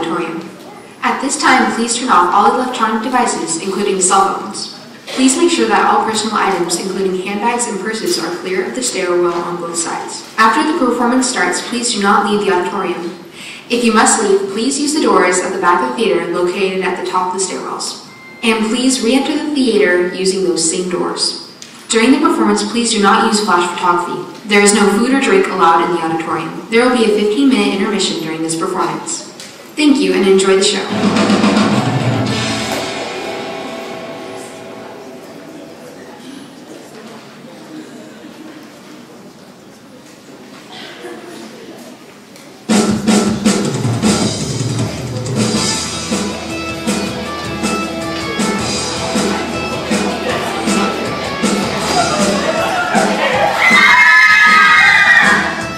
auditorium. At this time, please turn off all electronic devices, including cell phones. Please make sure that all personal items, including handbags and purses, are clear of the stairwell on both sides. After the performance starts, please do not leave the auditorium. If you must leave, please use the doors at the back of the theater located at the top of the stairwells. And please re-enter the theater using those same doors. During the performance, please do not use flash photography. There is no food or drink allowed in the auditorium. There will be a 15-minute intermission during this performance. Thank you and enjoy the show.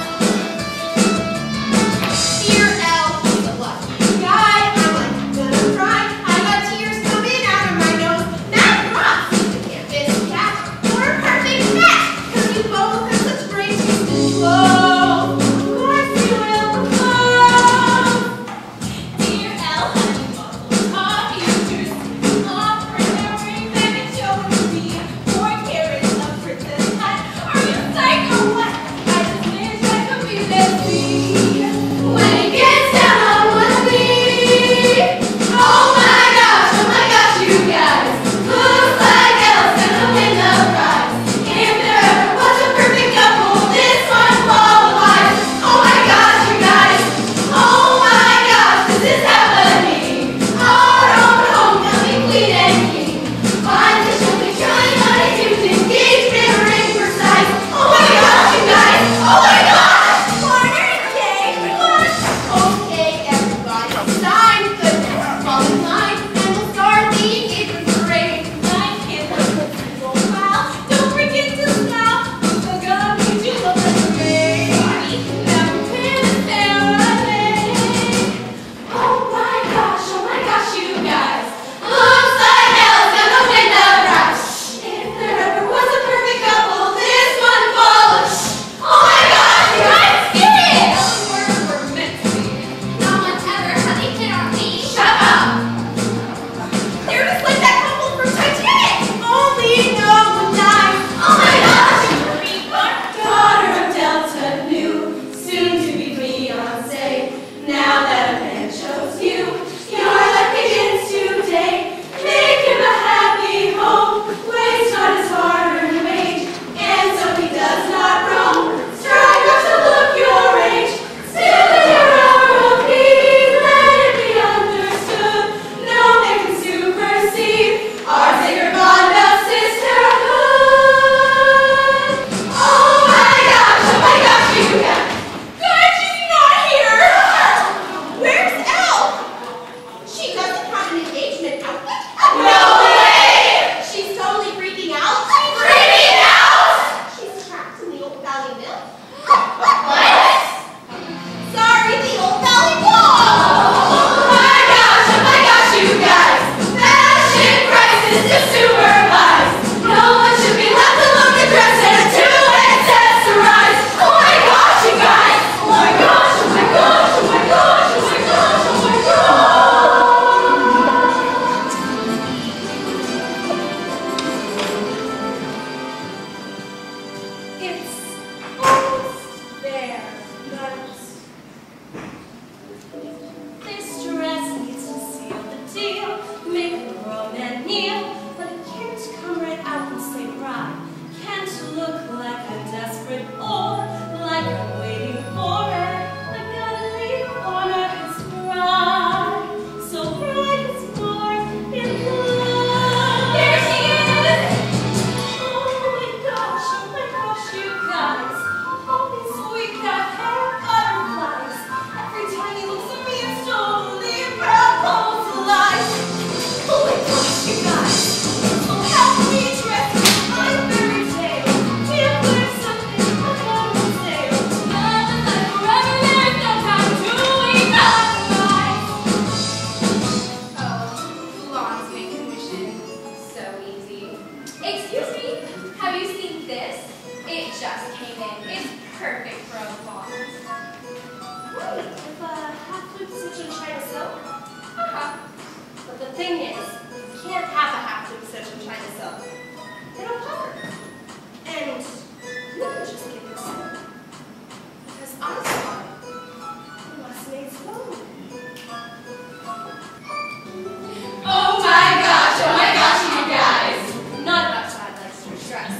Dear Elle, he's a lucky guy. I'm like,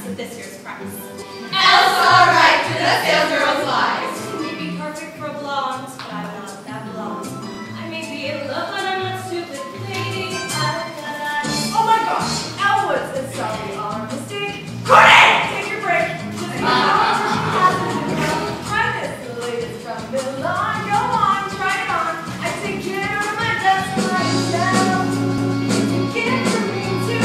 price of this year's prize. Else all right to the sales girl's lives. I may be perfect for blonde, but I love that blonde. I may be in love, but I'm not stupid. Lady, Oh my gosh, Elwood's is sorry our mistake. Courtney! Take your break. Try this, the latest from Milan. Go on, try it on. I take care of my desk right now. Give from me to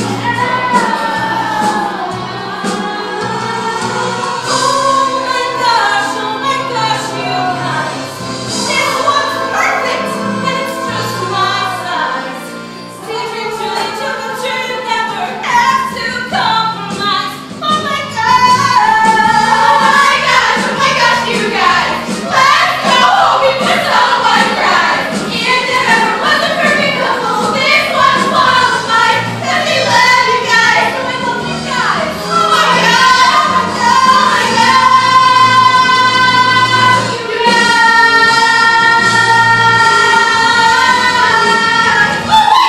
oh my gosh, you guys. This one's perfect, and it's just my size. See, dreams really to come true, you never have to compromise. Oh my gosh, you guys. Let's go home before someone cries. If there ever was a perfect couple, this one's qualified. Let me love you guys. Oh, I love you guys. Oh my God. Oh my God. You guys. Oh my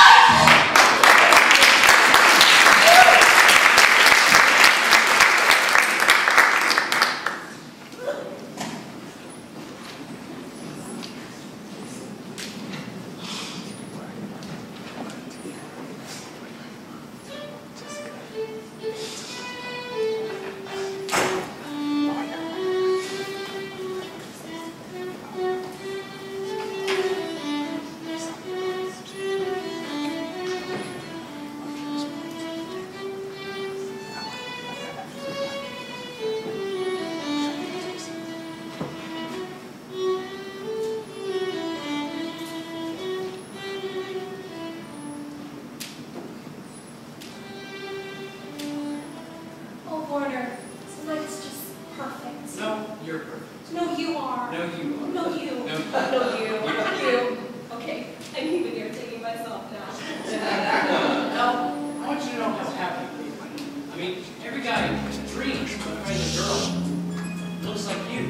Oh, Warner, tonight's just perfect. No, you're perfect. No, you are. No, you are. No, you. No. No, you. You. Okay, I'm even irritating myself now. No, I want you to know how happy we are. I mean, every guy dreams of finding a girl that looks like you.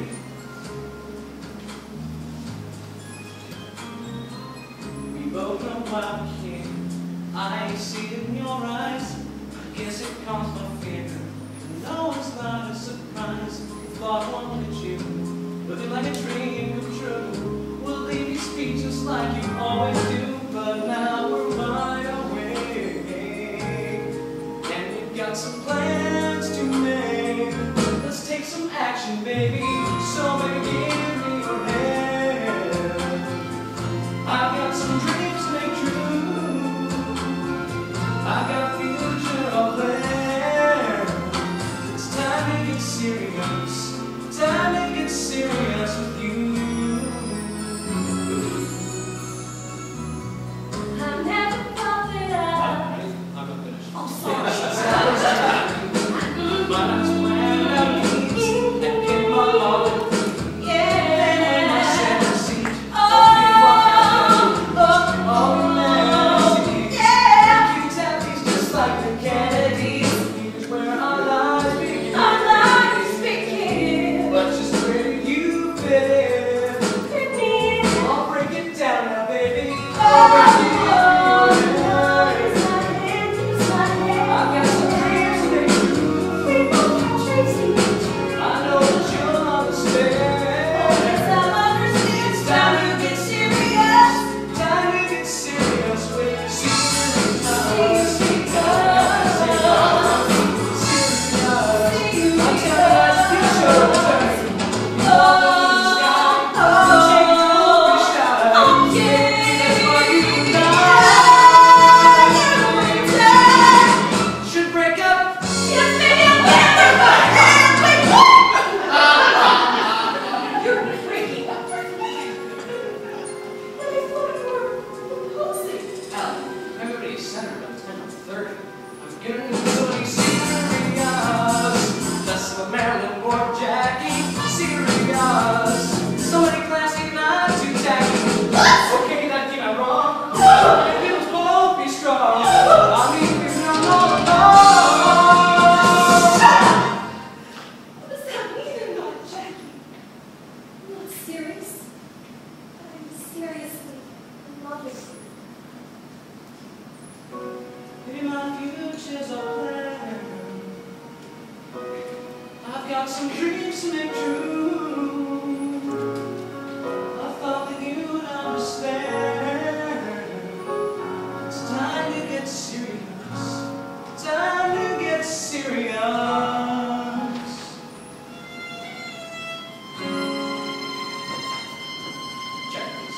We both know why we're here. I see it in your eyes. I guess it calms my fear. No, it's not a surprise. Thought one look at you, looking like a dream come true. We'll leave you speechless like you always do. But now we're wide awake, and we've got some plans to make. Let's take some action, baby. So baby, give me your hand. I've got some dreams to make true. I've got a future of land. It's time to get serious. Time to get serious with you. I never thought that I'm not finished. I'm sorry. But I was planning out these and get my love. And when I said the seat, all humanity. Keeps happy just like the Kennedys. Here's where our lives begin. Our lives begin. But just where do you fit in? Fit me in. I'll break it down now, baby. I've got some dreams to make true. got some dreams to make true. I thought that you'd understand. It's time to get serious. Time to get serious. Check, please.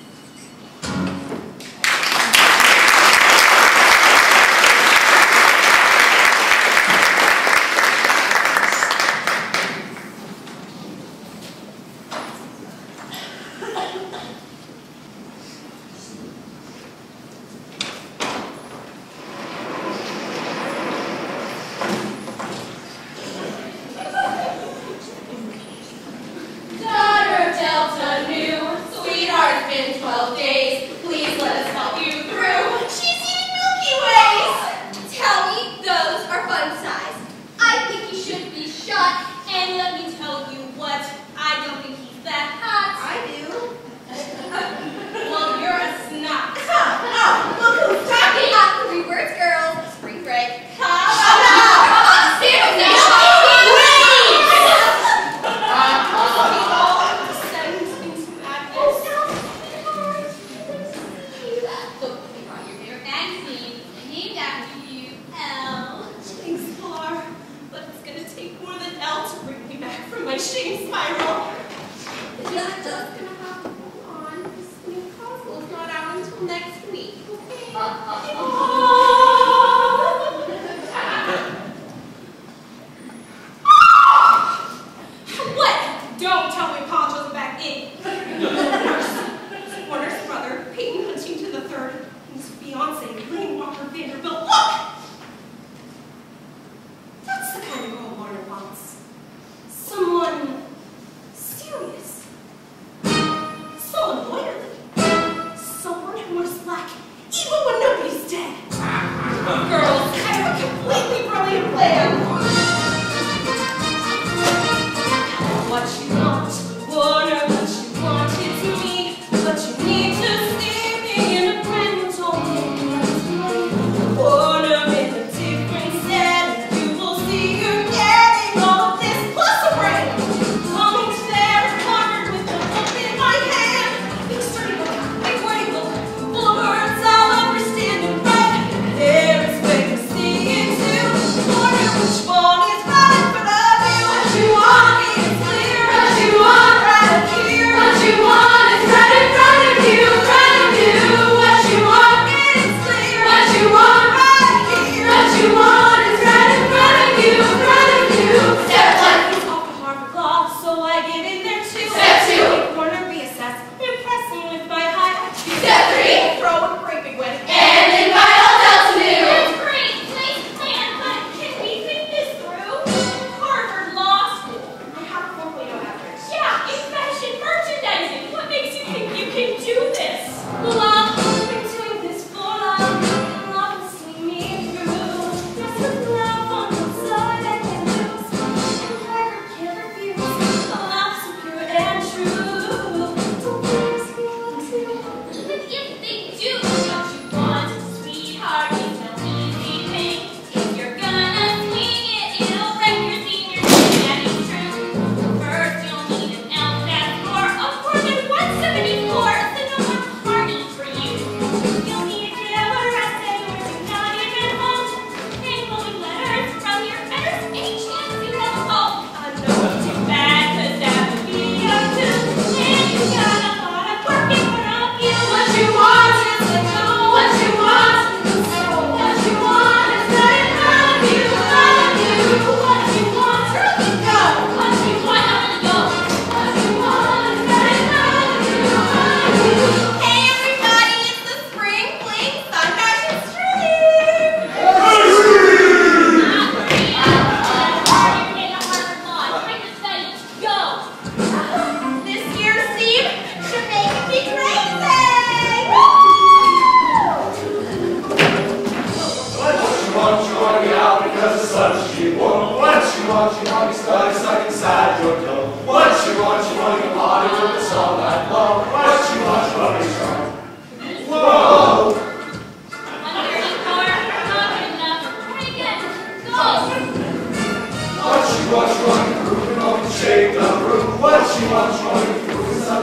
Daughter of Delta New, sweetheart, it's been 12 days. Please let us help you through. She's eating Milky Ways. Tell me those are fun size. I think he should be shot. And let me tell you what, I don't think he's that hot. I do. Well, you're a snot. Oh, look who's talking. Not 3 words, girls. Spring break. Come on. Seriously. My shame spiral. It's not just gonna happen on this new console's not out until next week. Okay? What? Don't tell me Poncho's back in. Warner's brother, Peyton Huntington III, and his fiancée, Lane Walker Vanderbilt. Look! That's the kind of girl Warner wants. Someone serious. Someone loyally. Someone who wears black even when nobody's dead. Girls, I have a completely brilliant plan. What you want, Warner, what you want, it's me. But you need to see me in a brand new tone. Warner in a different set. You will see you're getting all of this plus a break. Coming there, covered with the book in my hand. Big sturdy book, big wordy book, full of words I'll understand and write. There is way to see it too. Warner, which one is right in front of you? What you want is clear. What you want right here. What you want is right in front of you. Right of you. What you want is clear. What you want right here. What you want is right in front of you. Front of you. Step 1. It's off the Harvard Law, so I get in there too. Step 2. Warner reassess. Impress me with my high IQ. Step 3. Throw a great big wedding. And invite all Delta New. That's great. Nice plan, but can we think this through? Harvard Law School. I have a 4.0 average. Yeah, it's fashion merchandising. What makes you think you can do this? Love, I've been doing this for love. And love will see me through. Yes, with love on one side I can lose. And never can refuse. A love so pure and true. Don't please feel too. But if they do what you want, sweetheart, it's no easy thing. If you're gonna swing it, it'll wreck your senior year. That is true. First, you'll need an LSAT score of more than 174. Then you'll have a party for you. You'll need a killer essay where you're not even home. And glowing letters from your betters. Any chance you have hope? I know it's too bad, 'cause that would be you too. And you got a lot of work in front of you. What you want is to know what you want. So what you want is right in front of you. Front of you. What you want, really go. What you want, I'm gonna go. What you want is right in front of you. Front of you. Hey everybody, it's the Spring Fling Sun Fashion Stream. This year's theme should make me crazy! What you want me out because the sun's she warm. What you want me stuck inside your dome. What you want me party with us all night long. What you want me strong. Whoa! 134, not good enough. Try again. Go! What you want me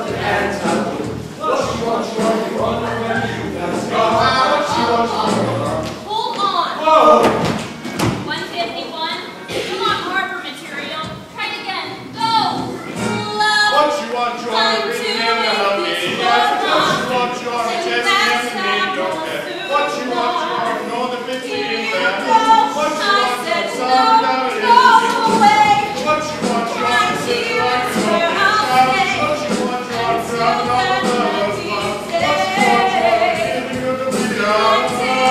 left your hands out of blue. What you want, you wonder when you pass God. What you want, Hold on. whoa! 151. Come on, harbor material. Try it again. Go. Love. What you want, you Time written to in the make honey. this Yes, world what you want, you Say just that's in not your what head. to What you want, want. know the 50 Here in you there. go. What you I want, said some no. down it Go is. away. What you want, Right sit here right is where I'll stay. What you want, Until drop it all that the melody love. stays. Giving you the freedom.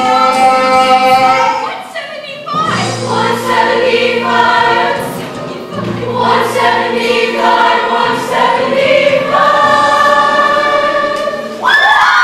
175.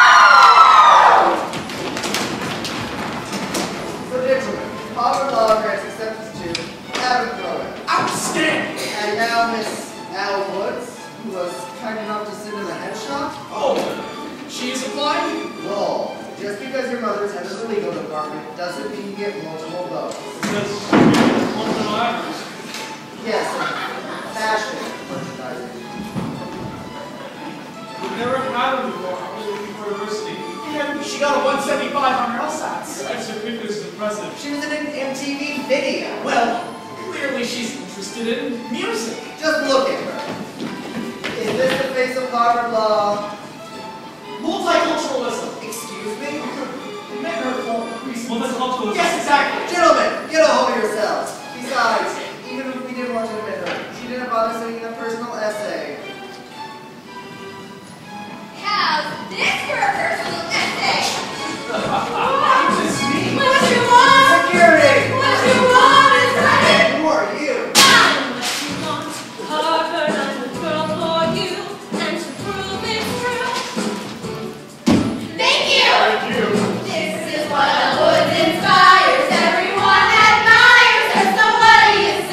Predicament. Harvard Law grants acceptance to Adam Cohen. Outstanding! And now Miss Al Woods, who was kind enough to sit in the head shop. Oh, she's applying? Lol. Just because your mother's head of the legal department doesn't mean you get multiple votes. Because it's one of the libraries. Yes, fashion merchandising. We've never had them before. I was looking for diversity. And she got a 175 on her LSATs. That's her figure is impressive. She was in an MTV video. Well, clearly she's interested in music. Just look at her. Is this the face of Harvard Law? Multiculturalism. Excuse me? It meant her for reasons. Multiculturalism. Yes, exactly. Gentlemen, get a hold of yourselves. Besides, even if we didn't want to admit her, she didn't bother sending a personal essay. How's this for a personal essay? What does this mean? What you want? Security! What you want is right. Who are you? I'm what you want. Harvard, I'm the girl for you. And to prove it's true. Thank you. Thank you. This is what a Woods inspires. Everyone admires her. Somebody is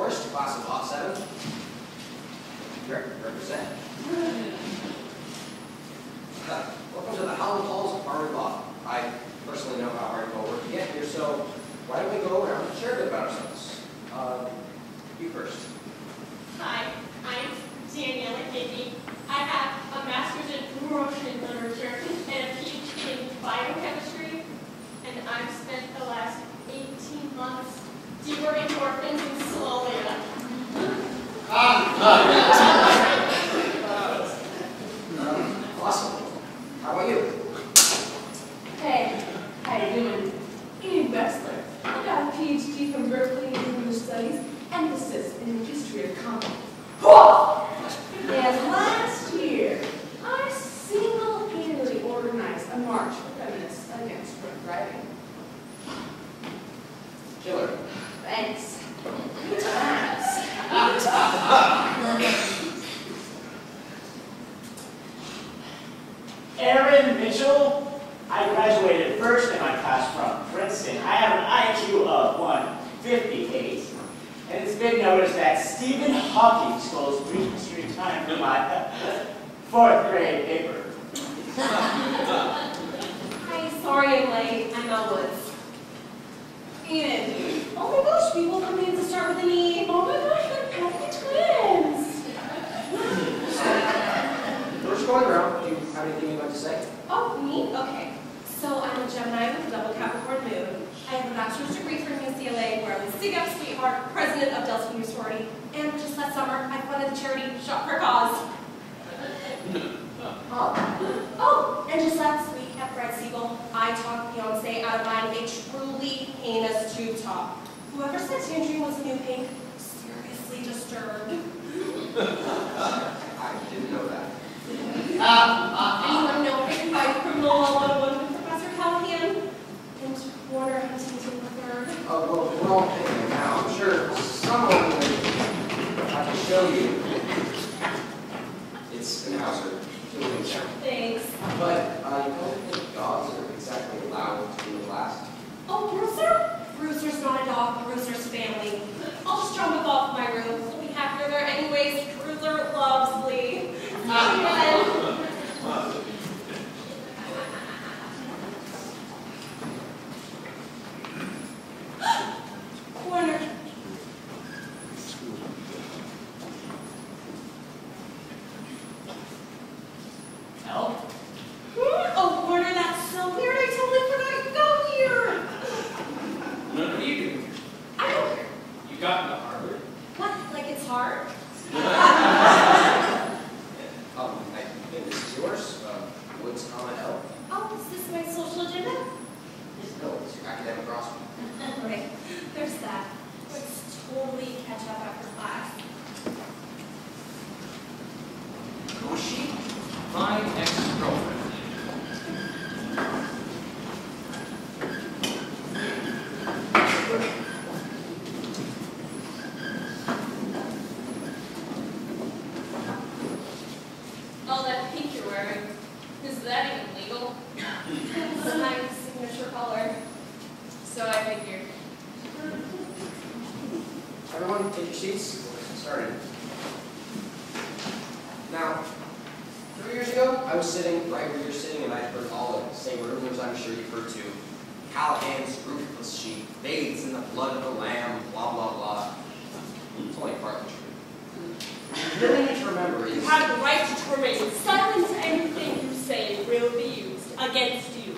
course, to class of Lot 7. Represent. Welcome to the Howland Halls of Harvard Law. I personally know how hard it will work to get here, so why don't we go around and share a bit about ourselves? You first. Hi, I'm Daniela Hickey. I have a master's in Russian literature and a PhD in biochemistry, and I've spent the last 18 months deworming orphans in Slovenia. Awesome. How about you? Hey, how you doing? Ian Wexler. I got a PhD from Berkeley in English Studies, emphasis in the history of comedy. And last year, I single-handedly organized a march for feminists against drunk driving. Killer. Thanks. Good times. Aaron Mitchell. I graduated first in my class from Princeton. I have an IQ of 158, and it's been noticed that Stephen Hawking stole history time from my 4th grade paper. Hi, sorry I'm late. I'm Mel Woods. Ian. Oh my gosh, people come in to start with an E. Oh my gosh, they're Catholic twins. We're just going around. Do you have anything you'd like to say? Oh, me? Okay. So I'm a Gemini with a double Capricorn moon. I have a bachelor's degree from UCLA where I was Sig Up Sweetheart, president of Delta Mu Sorority, and just last summer I funded the charity Shop for a Cause. Oh, and just last week at Brad Siegel, I talked Beyonce out of buying a truly heinous tube top. Whoever said Tangerine was a new pink, seriously disturbed. I didn't know that. Anyone know if I can find criminal law 101 with Professor Callahan? And Warner Huntington III. Oh, well, we're all thinking now. I'm sure someone will have to show you. It's an Hauser. Thanks. But you don't think dogs are exactly allowed to be in class? Oh, Brewster? Brewster's not a dog. Brewster's family. I'll just drum him off my room. He'll be happier there anyways. Brewster loves Lee. Warner. No? Oh, Warner, that's so weird. I totally forgot you got here. What are you doing here? I don't care. You got into Harvard? What? Like it's hard? I think this is yours. Woods, comma, L. Oh, is this my social agenda? No, it's your academic roster. Right. There's that. Let's totally catch up after class. Who's she? My ex-girlfriend. All that pink you're wearing, is that even legal? It's my signature color. So I figured. Everyone, take your seats. We'll get started. Now, 3 years ago, I was sitting right where you're sitting, and I'd heard all the same rumors I'm sure you've heard too. Callahan's ruthless sheep, bathes in the blood of the lamb, blah, blah, blah. It's only partly true. You really need to remember is... You have the right to remain silent to anything you say will be used against you.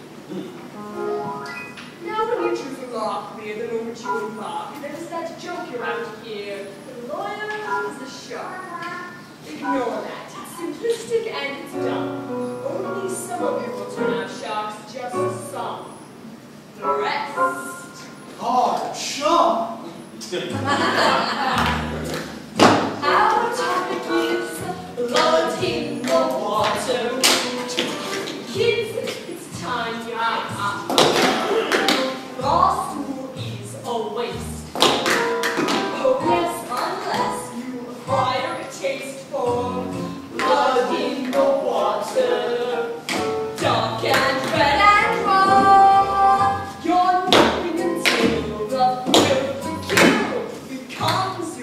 Now when you choose a law career, the moment you embark, there's that joke around here. The lawyer is the shark. Ignore that. It's simplistic and it's dumb. Only some of you will turn out sharks, just some. The rest. Oh, chum! Our topic is blood in the water. Kids, it's time you ask. Law school is a waste. Oh yes, unless you acquire a taste for blood in the water. Dark and red and raw. You're nothing until the will to kill becomes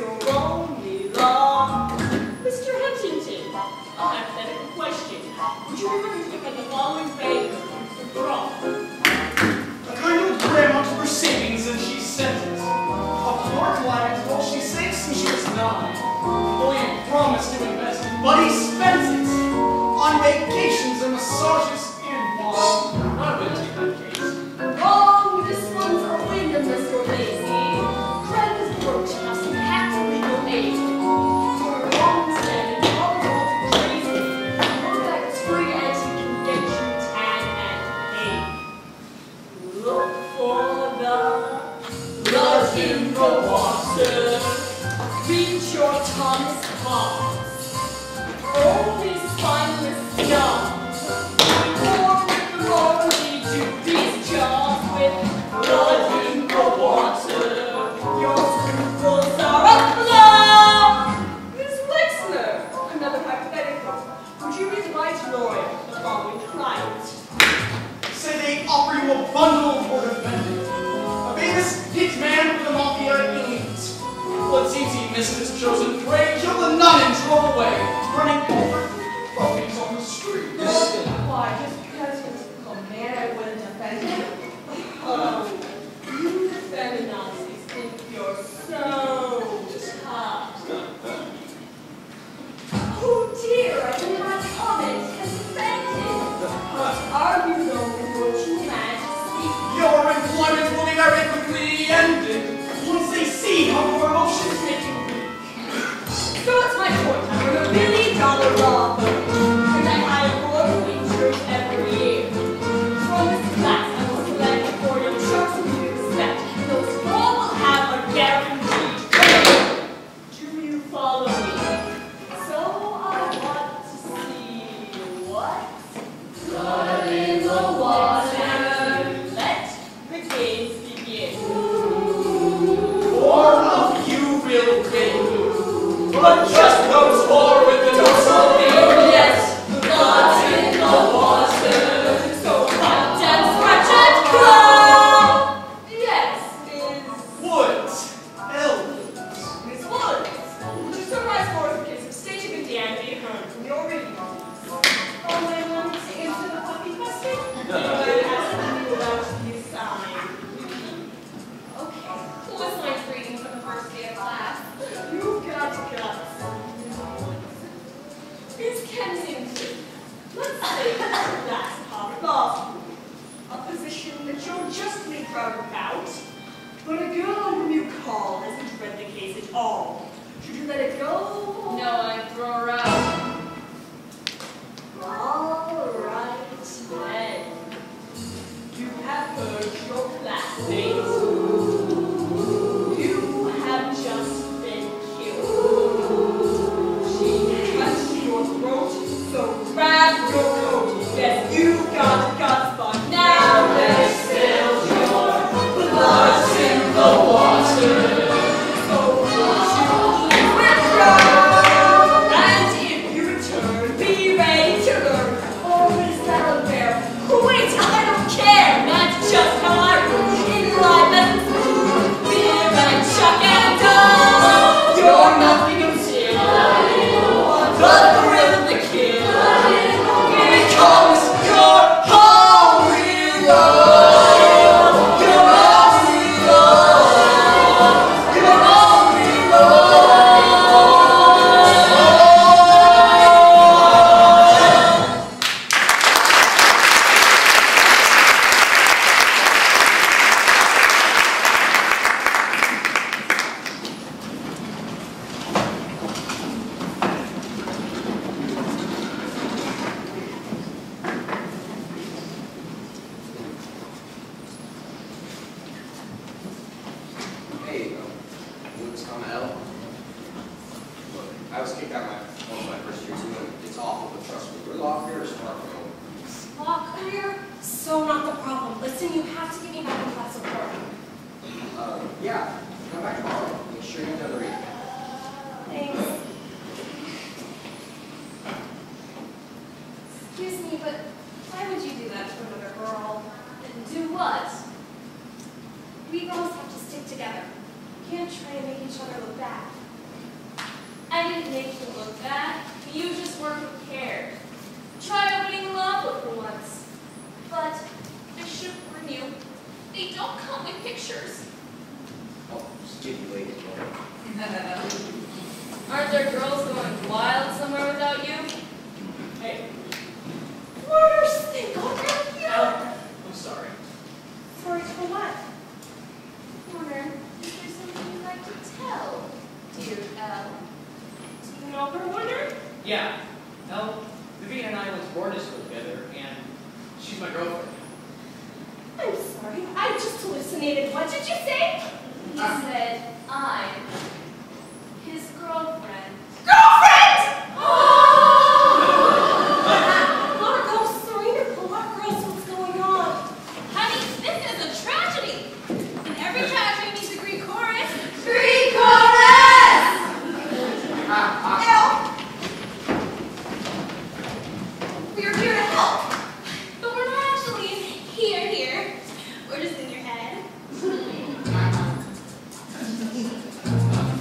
dime. Oh, he promised to invest, but he spent it on vacations and massages and wine. I wouldn't take that case. Wrong! This one's a win, Mr. Lazy. Craig is broke to have some hacked legal aid. For a long stand, all the world crazy. Your back's free and you can get you tan and paid. Look for the blood in the water. Reach your Thomas Hobbes. Only spineless scum. Or with the morally do these jobs with blood in the water. Your scruples are afloat. Miss Wexler, another hypothetical. Would you be the right lawyer for the following client? Say they offer you a bundle for defendant. A famous hitman for the mafia elite. Well, it seems he missed his chosen prey, killed a nun and drove away, running over puppies on the street. Why, just because he was a man, I wouldn't defend him? Oh, you feminazis think you're so tough. Oh dear, I think my comment has offended. What are you going to majesty? Your employment will be very quickly ended once they see how your emotions make you weak. So it's my point. I'm a $1 million robber, and I hire 4 waiters every year. From this class, I will select 4 young sharks who you expect. Those 4 will have a guaranteed career. Do you follow me? So I want to see what? Blood in the water. Let the games begin. 4 of you will win, but just those 4 with the dorsal fin. Yes, blood in the water. So cut and scratch and claw. Yes, Woods, Elwood. Miss Woods. Would you summarize for us the case of staging and D'Anthony Hearn from your reading? Oh, I want to answer the puppy question? But it has to be allowed to be assigned. Okay. Who was Mike's reading for the first day of class? You've got guts. Miss Kensington, let's say that's public law school. A position that you're justly proud about. But a girl whom you call hasn't read the case at all. Should you let it go? No, I'd throw her out. All right, then. You have heard your classmates. You have just been killed. She cut your throat, so grab your coat. Yes, you got guts, but now there's still your blood in the water. So would you please withdraw? And if you return, be ready to learn. Or is that a bear? Wait, I don't care. That's just how I roll in life and food. Beer and chuck and dove. You're nothing until the thrill of the kill. Becomes your holy love. Your holy love. Your holy Hey, Luke's come L. Look, I was kicked out one of my first year too, and it's awful, but trust me, your law career is far from over. Law career? So not the problem. Listen, you have to get me back in class of work. Yeah, come back tomorrow. Make sure you've done the reading. Thanks. Excuse me, but why would you do that to another girl? Do what? We girls have to stick together. We can't try and make each other look bad. I didn't make you look bad. You just weren't prepared. Try opening the law book for once. But I should warn you, they don't come with pictures. Oh, just give you late. Aren't there girls going wild somewhere without you? Hey, Murder stink already here. I'm sorry. Sorry for what? Warner, is there something you'd like to tell, dear Elle? Do you know her, Warner? Yeah. No, Vivian and I went to boarding school together, and she's my girlfriend. I'm sorry. I just hallucinated. What did you say? He said, I'm his girlfriend. Girlfriend! Marco, Serena, pull up, girls. What's going on? Honey, this is a tragedy. And every tragedy needs a Greek chorus. Greek chorus! Elle! We are here to help. But we're not actually here. We're just in your head.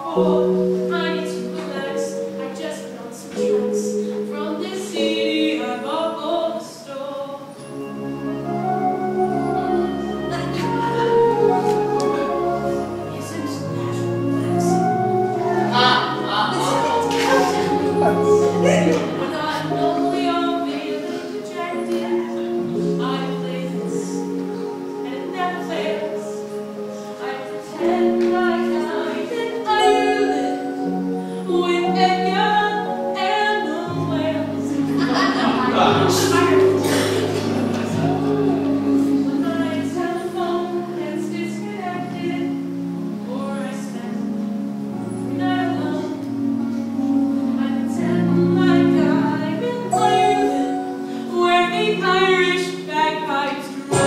Oh, I need to relax. I just put on some tracks from this CD I bought for the store. Isn't that relaxing? When I'm lonely or feeling dejected, I play this, and it never fails. I pretend I died in Ireland with Edgar and the whales. When my telephone gets disconnected, or I spend the night alone, I pretend like I'm in Ireland where the Irish bagpipes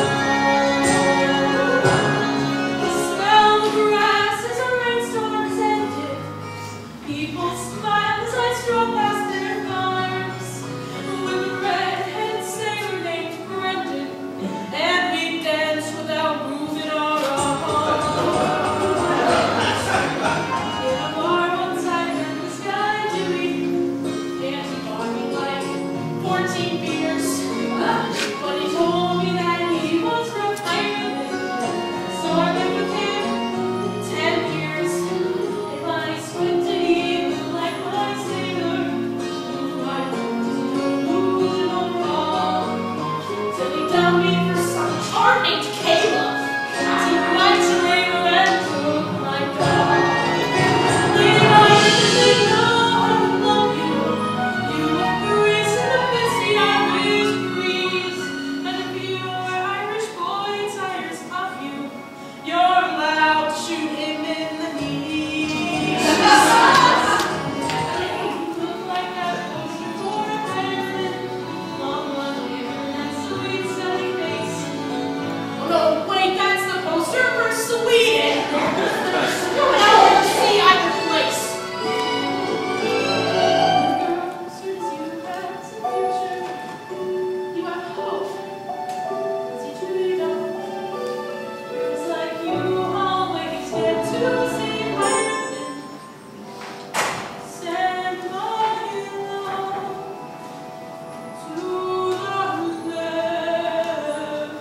smell the grass as a rainstorm's ended. People smile as I stroll past their farms with a red-headed sailor named Brendan, and we dance without moving our arms. In a bar one time, met this guy Dewey, and he bought me like 14 beers, but he told me that he was from Ireland, so I lived with him 10 years. If I squinted, he looked like my sailor, who I losing on call, till he dumped me for some tart named Caleb. He wiped the river and took my dog. Lady Ireland, they know I love you. You are breeze in the misty Irish breeze, and if your Irish boy tires of you, you're allowed to shoot him in the knees. You look like that poster for Ireland, long blonde hair and that sweet sunny face. Oh no, wait, that's the poster for Sweden. No one else see either place. Girl, since you have some future, you have hope. See you know, girls like you always get to see Ireland. Send my love to the left.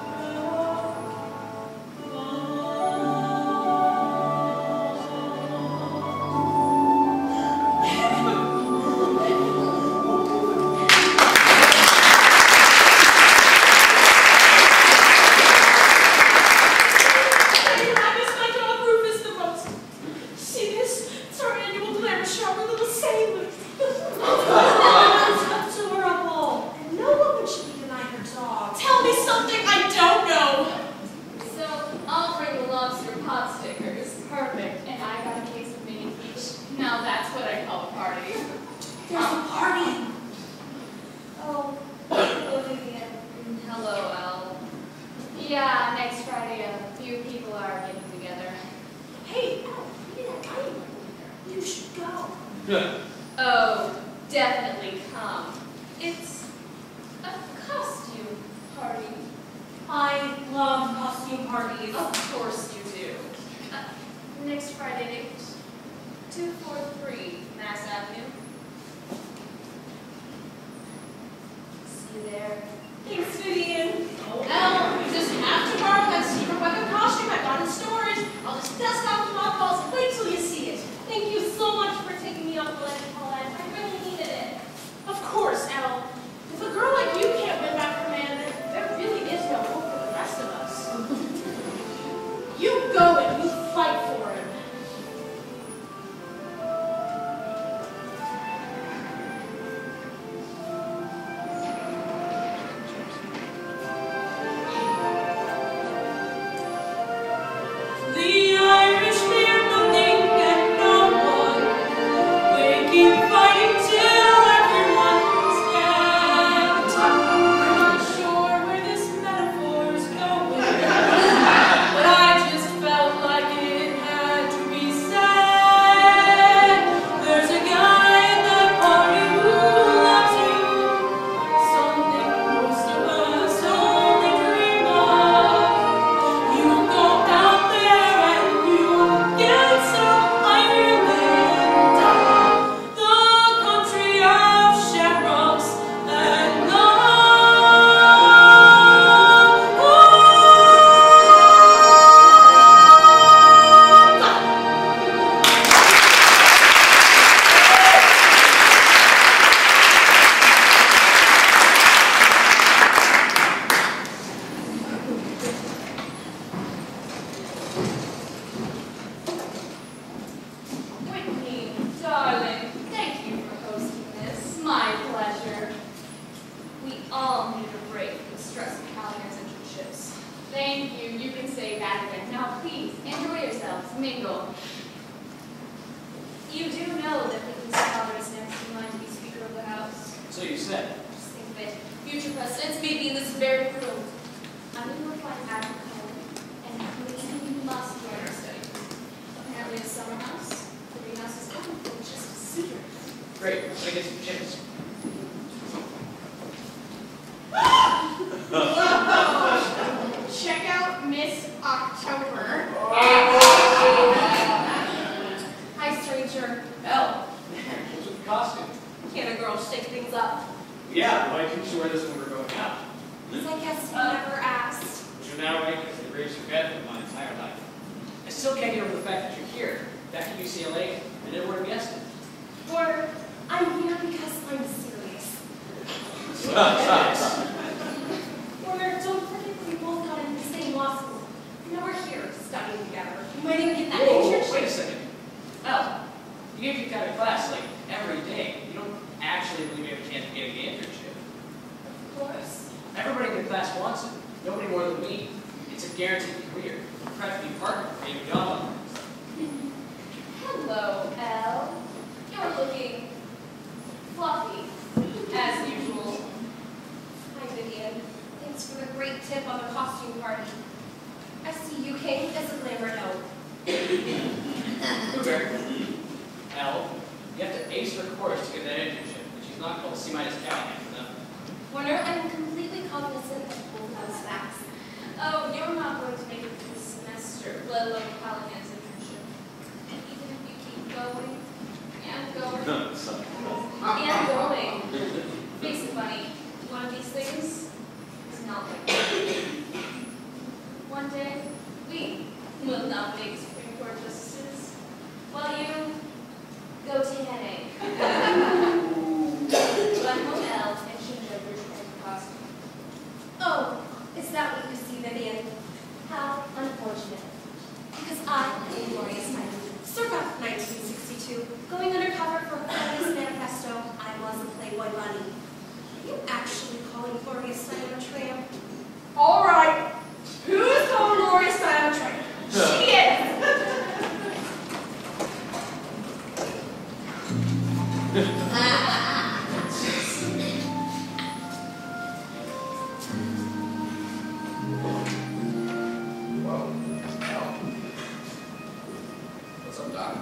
I miss my dog Rufus the most. See this? It's our annual glamour show. We're little sailors. That's adorable. And no woman should be denied her dog. Tell me something I don't know. So, I'll bring the lobster pot stickers. Perfect. And I got a case of mini peach. Now that's what I call a party. There's a party. Oh, Olivia. Hello, Elle. Yeah, next Friday a few people are getting together. Hey, Elle, look at that guy over there. You should go. Oh, definitely come. It's a costume party. I love costume parties. Of course you do. Next Friday night, 243 Mass Avenue. See you there. Thanks, Vivian. Oh, Elle, you just have to borrow that secret weapon costume I got in storage. I'll just dust off the mothballs and wait till you see it. Thank you so much for taking me off the ledge, Paulette. I really needed it. Of course, Elle. If a girl like you can't win back her man, then there really is no hope for the rest of us. You go and you fight for him. So you said. Just think of it. Future presidents may be in this very room. I'm going to apply back home, and please you must join our study. Apparently a summer house. The greenhouse is open for just a secret. Great. Let me get some chips. Check out Miss October. Hi, stranger. Hell, what's with the costume? Can a girl shake things up? Yeah, why couldn't you wear this when we're going out? Because I guess you never asked. Which are now right because the greatest regret of my entire life. I still can't get over the fact that you're here, back at UCLA. I never would have guessed it. Or, I'm here because I'm serious. Or, don't forget that we both got into the same law school. Now we're here, studying together. You might even get that internship. Wait a second. Well, you get kicked out of class like every day. You don't actually believe you have a chance of getting the internship. Of course. Everybody in the class wants it. Nobody more than me. It's a guaranteed career. Practically partner for getting a job on it. Hello, Elle. You're looking fluffy, as usual. Hi, Vivian. Thanks for the great tip on the costume party. I see you came as a glamour note. Blueberry. Elle, you have to ace her course to get that internship, and she's not called C-minus Callahan for nothing. Warner, I'm completely cognizant of both those facts. Oh, you're not going to make it through the semester, let alone Callahan's internship. And even if you keep going, and going, and going, face it, buddy, one of these things is not like that. One day, we will nominate Supreme Court justices, while you go to headache. Run hotel and change over your costume. Oh, is that what you see, Vivian? How unfortunate. Because I am a glorious man. Circa 1962, going undercover for Glorious Manifesto, I was a Playboy bunny. Are you actually calling Gloria Steinem a tramp? All right. Who's calling Gloria Steinem a tramp? She is. What's up, Doc?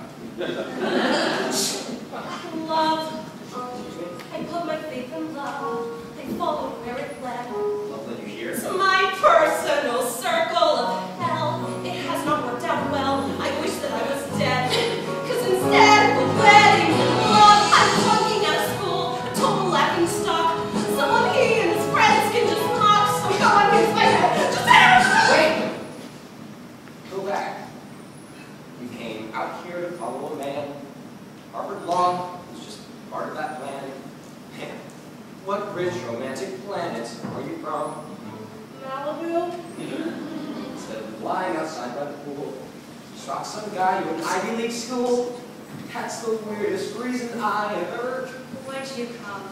Love. I put my faith in love. I follow where it led. Love that you're here. It's my personal circle of hell. It has not worked out well. I wish that I was dead. Because instead of wedding love, I'm flunking out of school, a total laughing stock. Someone he and his friends can just mock. So go on, use my head. Just Wait! Go back. You came out here to follow a man. Harvard Law was just part of that plan. Man, what rich romantic planet are you from? Malibu. Instead of lying outside by the pool, you stalk some guy to an Ivy League school. That's the weirdest reason I have heard. Why'd you come?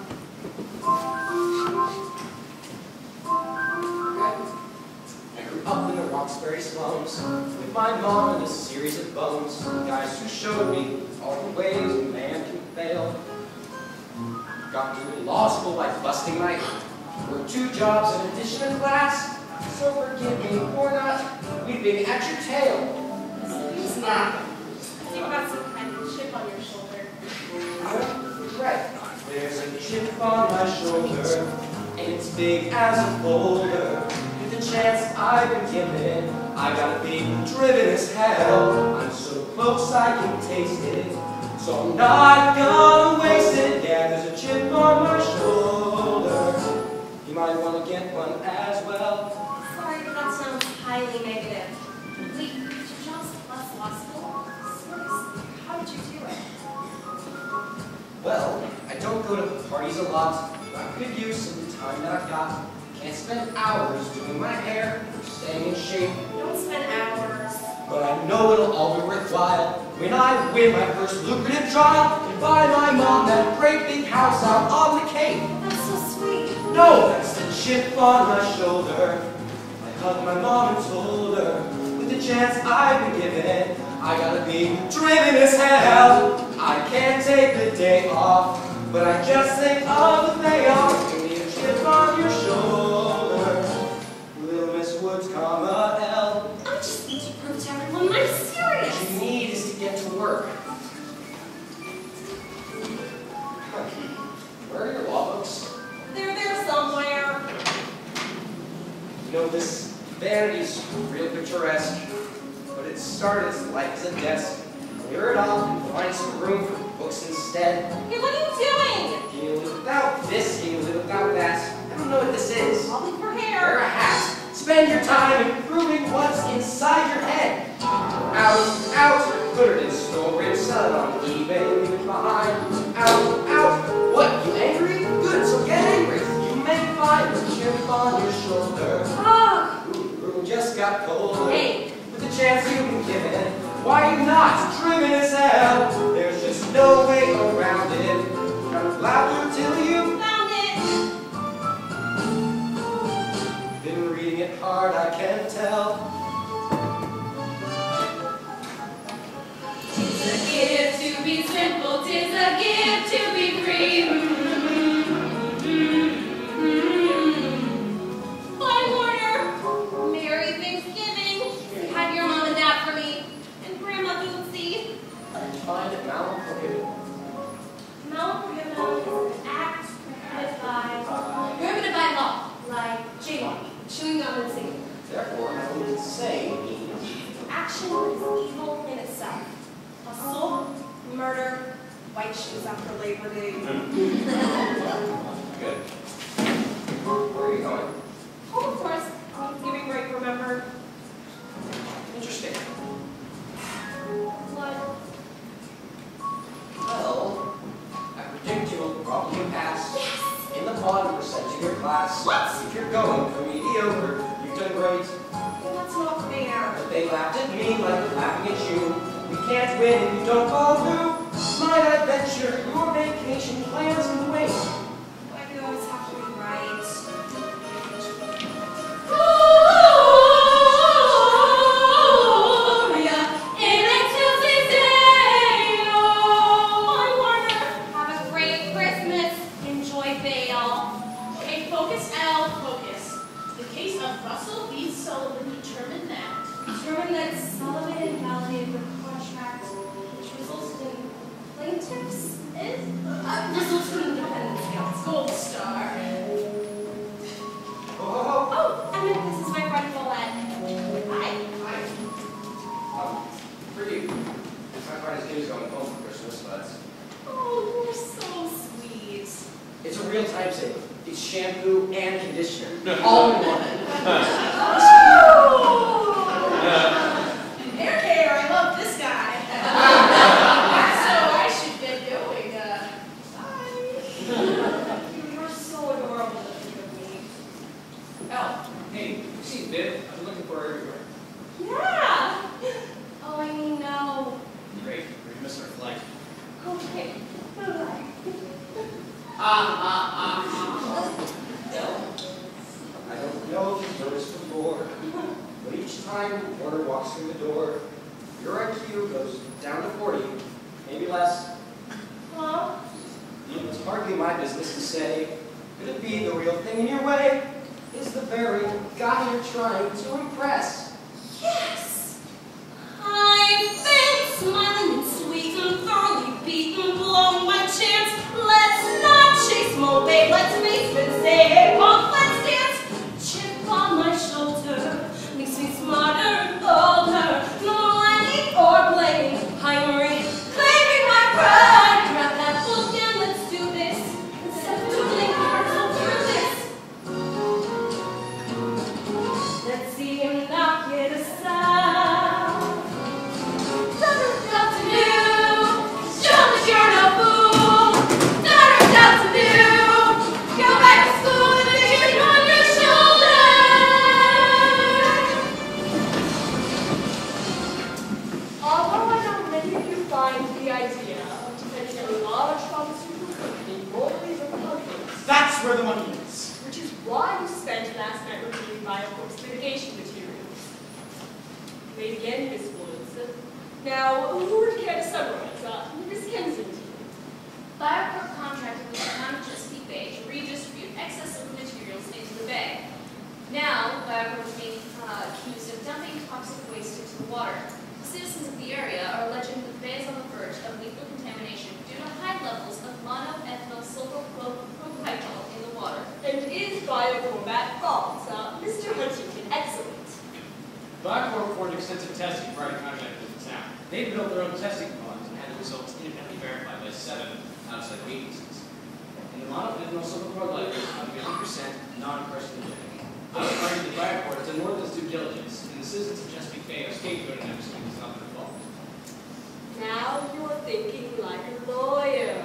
I grew up in the Roxbury slums with my mom and a series of bums. Guys who showed me all the ways a man can fail. Got through law school by busting my worked 2 jobs in addition to class. So forgive me for not weeping at your tail. Excuse me. You've got some kind of chip on your shoulder. Right. There's a chip on my shoulder, and it's big as a boulder. With the chance I've been given, I gotta be driven as hell. I'm so close I can taste it, so I'm not gonna waste it. Yeah, there's a chip on my shoulder. You might want to get one as well. Sorry, but that sounds highly negative. Wait, did you just left law school? Seriously, how did you do it? Well, I don't go to parties a lot, but I could use some time that I've got. Can't spend hours doing my hair or staying in shape. Don't spend hours. But I know it'll all be worthwhile when I win my first lucrative trial and buy my mom that great big house out on the Cape. That's so sweet. No, that's the chip on my shoulder. I hugged my mom and told her, with the chance I've been given, I gotta be driven as hell. I can't take the day off. But I just think of the payoff. You need a chip on your shoulder. Little Miss Woods, comma L. I just need to prove to everyone I'm serious. What you need is to get to work. Where are your law books? They're there somewhere. You know, this vanity's real picturesque, but it started its life as a desk. Clear it off and find some room for books instead. Hey, what are you doing? Can you live without this? Can you live without that? I don't know what this is. I'll look for Wear hair. a hat. Spend your time improving what's inside your head. Out, put it in storage, sell it on eBay, leave it behind. Out, what, you angry? Good, so get angry. You may find a chip on your shoulder. Ah. Room just got colder. Hey. With the chance you've been given, why you not driven as hell? There's just no way around it. Kind of laughter till you Found it. been reading it hard, I can tell. Tis a gift to be simple, tis a gift to be free. Fine, Warner. Merry Thanksgiving. Say hi to your mom and dad for me. And Grandma Bootsy. I find it malprohibited. Mount Prohibitive is an act prohibited by law, like jaywalking, chewing gum, and singing. Therefore, I would say means Action is evil in itself. Assault, murder, white shoes after Labor Day. good. Where are you going? Oh, of course, Thanksgiving break, remember? Interesting. What? Well, I predict you'll probably pass. In the 100% of your class. What? If you're going for mediocre, you've done great. Well, that's not fair. But they laughed at me like laughing at you. You can't win if you don't fall through. Might I venture your vacation plans can wait. Why do you always have to be right? Gloria in a Tuesday day. Bye, Warner. Have a great Christmas. Enjoy Bale. Okay, focus, Al, focus. The case of Russell v. Sullivan determined that. Determined that Sullivan invalidated the contract, which resulted in plaintiffs resulted in independent scales. Gold star. Oh, Oh, I meant this is my friend Paulette. Hi. pretty. My friend's news going home for Christmas, but Oh, you're so sweet. it's a real time saver. It's shampoo and conditioner. All in one. Hair care, I love this guy. So I should get going. Bye. You're so adorable to think of me. Al, hey, you seen Viv? I've been looking for her everywhere. Yeah. Oh, I mean, no. Great, we're missing our flight. Okay. Bye-bye. I don't know if you've noticed before, but each time Warner walks through the door, your IQ goes down to 40, maybe less. Well, It's hardly my business to say. Could it be the real thing in your way? Is the very guy you're trying to impress? yes. I've been smiling and sweet and thoroughly beaten, blowing my chance. Let's not chase more, babe. Let's face it, say hey, punk, let's dance. Chip on my shoulder makes me smarter, bolder. No money or blame. Heinrich, claiming my pride. Grab that book and let's do this. Instead of doodling cards, we'll do this. Let's see him knock it aside. Turns out to do, show that you're no fool. Turns out to do, go back to school with a chip on your shoulder. Although I know many of you find the idea of defending a large pharmaceutical company morally repugnant, That's where the money is. which is why you spent last night reviewing BioCorp's litigation materials. May again, Miss Woods. Now, who would care to summarize? Miss Kensington. BioCorp contracted at fault. Mr. Huntington, excellent. Blackboard performed extensive testing prior to contract with the town. They built their own testing pods and had the results independently verified by 7 outside agencies. And the model did also record libraries on 50% non-carcinogenic. I would argue that Blackboard has done more than its due diligence, and the citizens of Chesapeake Bay are scapegoating them so it's not their fault. Now you're thinking like a lawyer.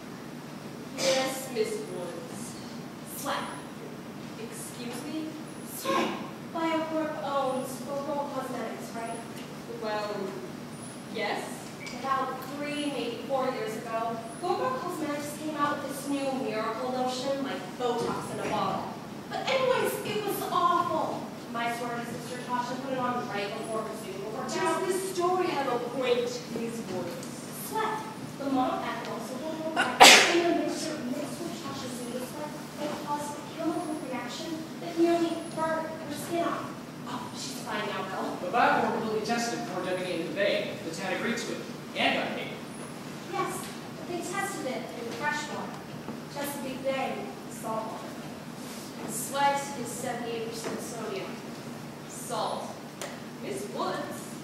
Yes, Miss Woods. Slap. Excuse me? Slap. BioCorp owns Oral Cosmetics, right? Well, yes. About 3, maybe 4 years ago, Oral Cosmetics came out with this new miracle lotion, like Botox in a bottle. But anyways, it was awful. My sorority sister Tasha put it on right before her Zoom workout. Does this story have a point, Miss Woods? Sweat. The model had also been back in the mixture mixed with Tasha's Zoom sweat and caused a chemical reaction that nearly burned her skin off. Oh, she's fine now, though. But Blackboard completely tested it before dumping it into the bay. The town agreed to it, and got paid. Yes, but they tested it in freshwater. Chesapeake Bay, saltwater. Sweat is 78% sodium. Salt. Miss Woods,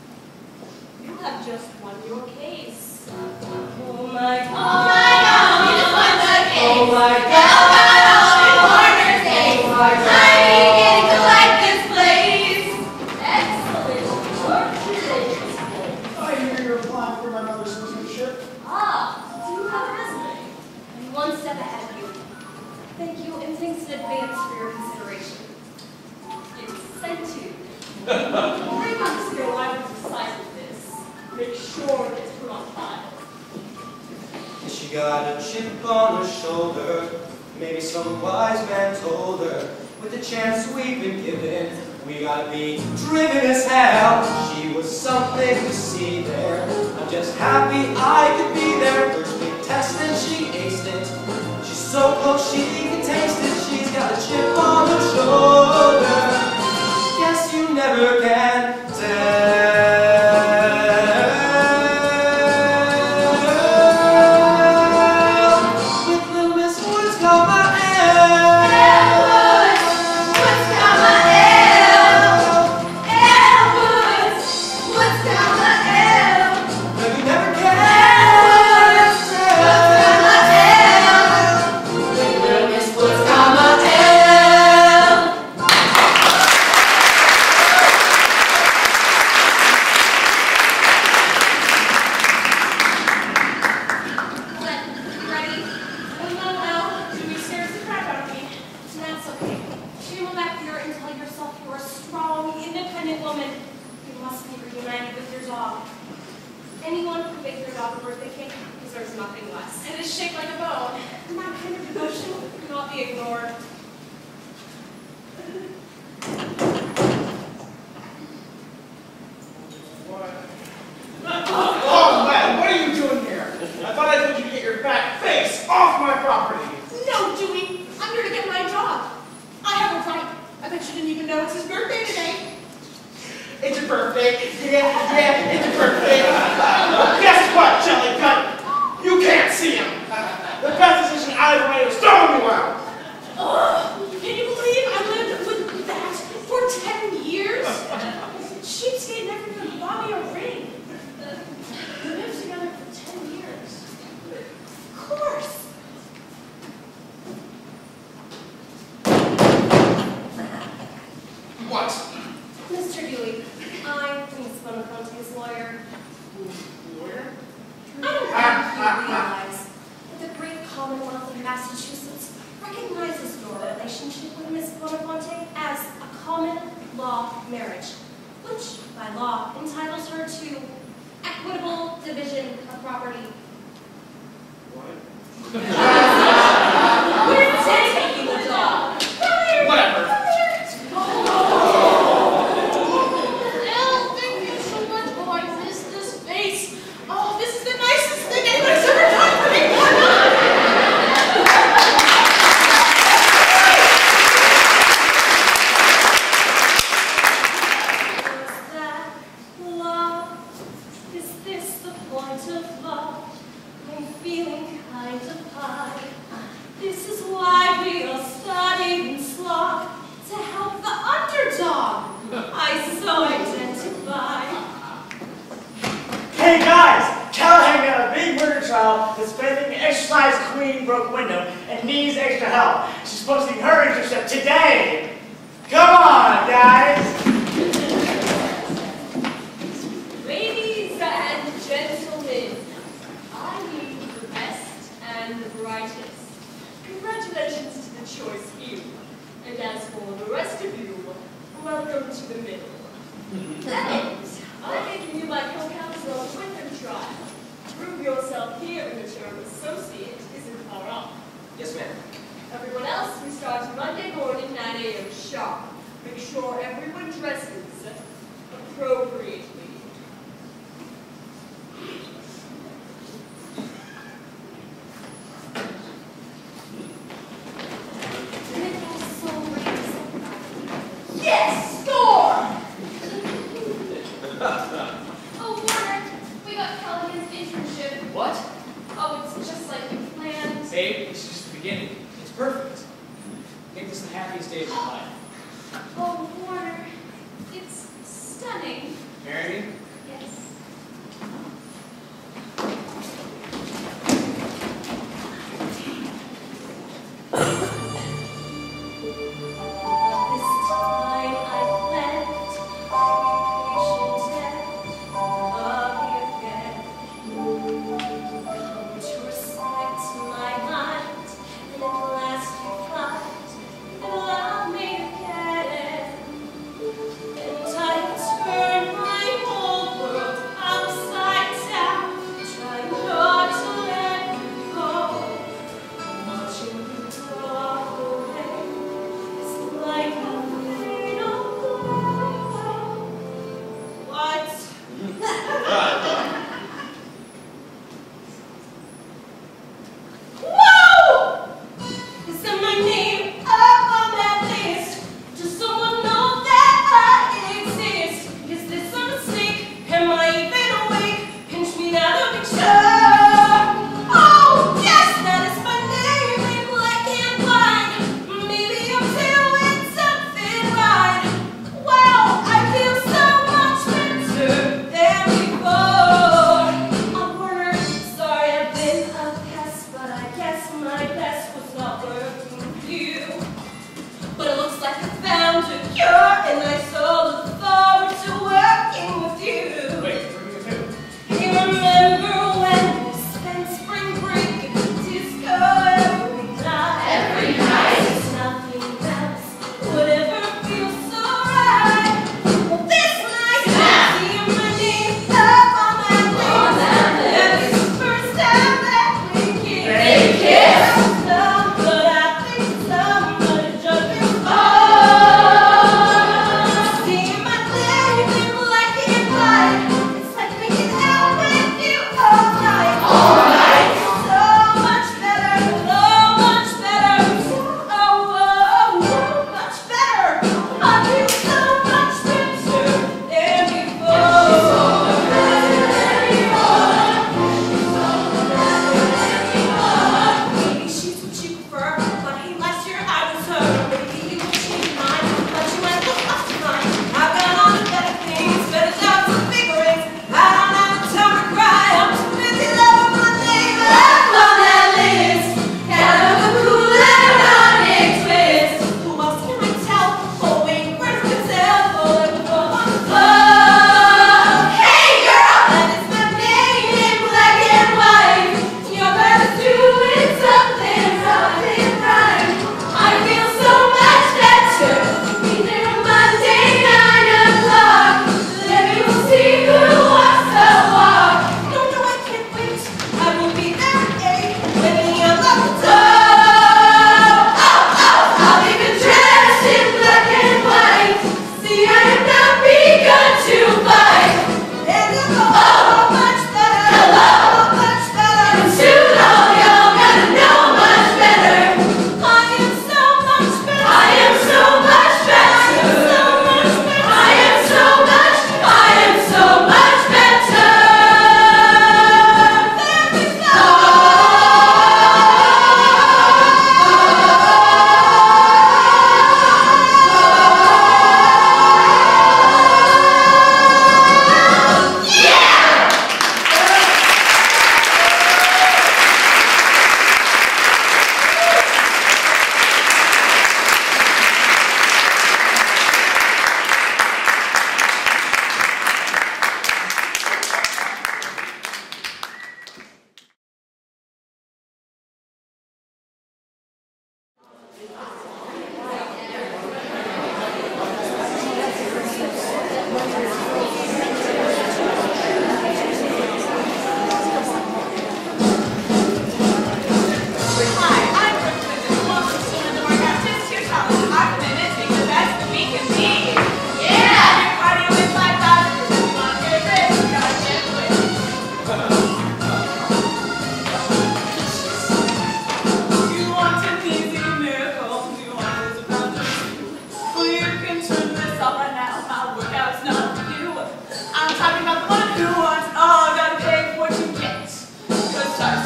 you have just won your case. Oh my God. Oh my God, we just won the case. Oh my God. Corner case. Oh my God. I begin to like this place. Excellent. Congratulations. I hear you're applying for my mother's citizenship. Ah, do you have a resume? I'm one step ahead of you. Thank you, and thanks in advance for your consideration. It's sent to you. 3 months ago, I was decided this. Make sure it's put on file. She got a chip on her shoulder. Maybe some wise man told her. With the chance we've been given, we gotta be driven as hell. She was something to see there. I'm just happy I could be there. First big test and she aced it. She's so close she can taste it. She's got a chip on her shoulder. Guess you never can tell. With little Miss Woods got my But you never can tell. Little Miss Woods got my Ready? Well, Jimmy scares the crap out of me. And that's okay. You will not fear and tell yourself you're a strong, independent woman. You must be reunited with your dog. Anyone who baked their dog a birthday cake deserves nothing less. And it's shaped like a bone. And that kind of devotion cannot be ignored. Oh, man, what are you doing here? I thought I told you to get your fat face off my property. No, Dewey, I'm here to get my dog. I have a right. I bet you didn't even know it's his birthday today. It's your birthday. Yeah, it's your birthday. Well, guess what, Jellycut? You can't see him. The best decision I ever made was throwing you out. Oh, can you believe I lived with that for 10 years? Cheapskate never even bought me a ring. We lived together for 10 years. Of course. What? Mr. Dewey, I'm Miss Bonafonte's lawyer. Lawyer? I don't think you realize that the great Commonwealth of Massachusetts recognizes your relationship with Miss Bonafonte as a common law marriage, which, by law, entitles her to equitable division of property. What? We're taking the dog. Whatever. Bill, thank you so much. Oh, I miss this face. Oh, this is the nicest thing anybody's ever done for me. Is that love? Is this the point of love? I'm feeling kind of high. This is why we are studying slop to I so identify. Hey guys! Callahan got a big murder trial that's pending. Exercise queen broke window and needs extra help. She's posting her internship today. Come on, guys! Ladies and gentlemen, I need the best and the brightest. Congratulations to the choice few. And as for the rest of you, welcome to the middle. And I'm making you my co-counsel on the Wyndham trial. Prove yourself here in the term associate isn't far off. Yes, ma'am. Everyone else, we start Monday morning, 9 a.m. sharp. Make sure everyone dresses appropriately. Yes, score! Oh, Warner, we got Callahan's internship. What? Oh, it's just like we planned. Babe, it's just the beginning. It's perfect. Make this the happiest day of my life. Oh, Warner, it's stunning. Marry me? Yes. This time I've left, I'll be patient and I'll be again. Come to respect my mind, and at last you find that love me again. And I turn my whole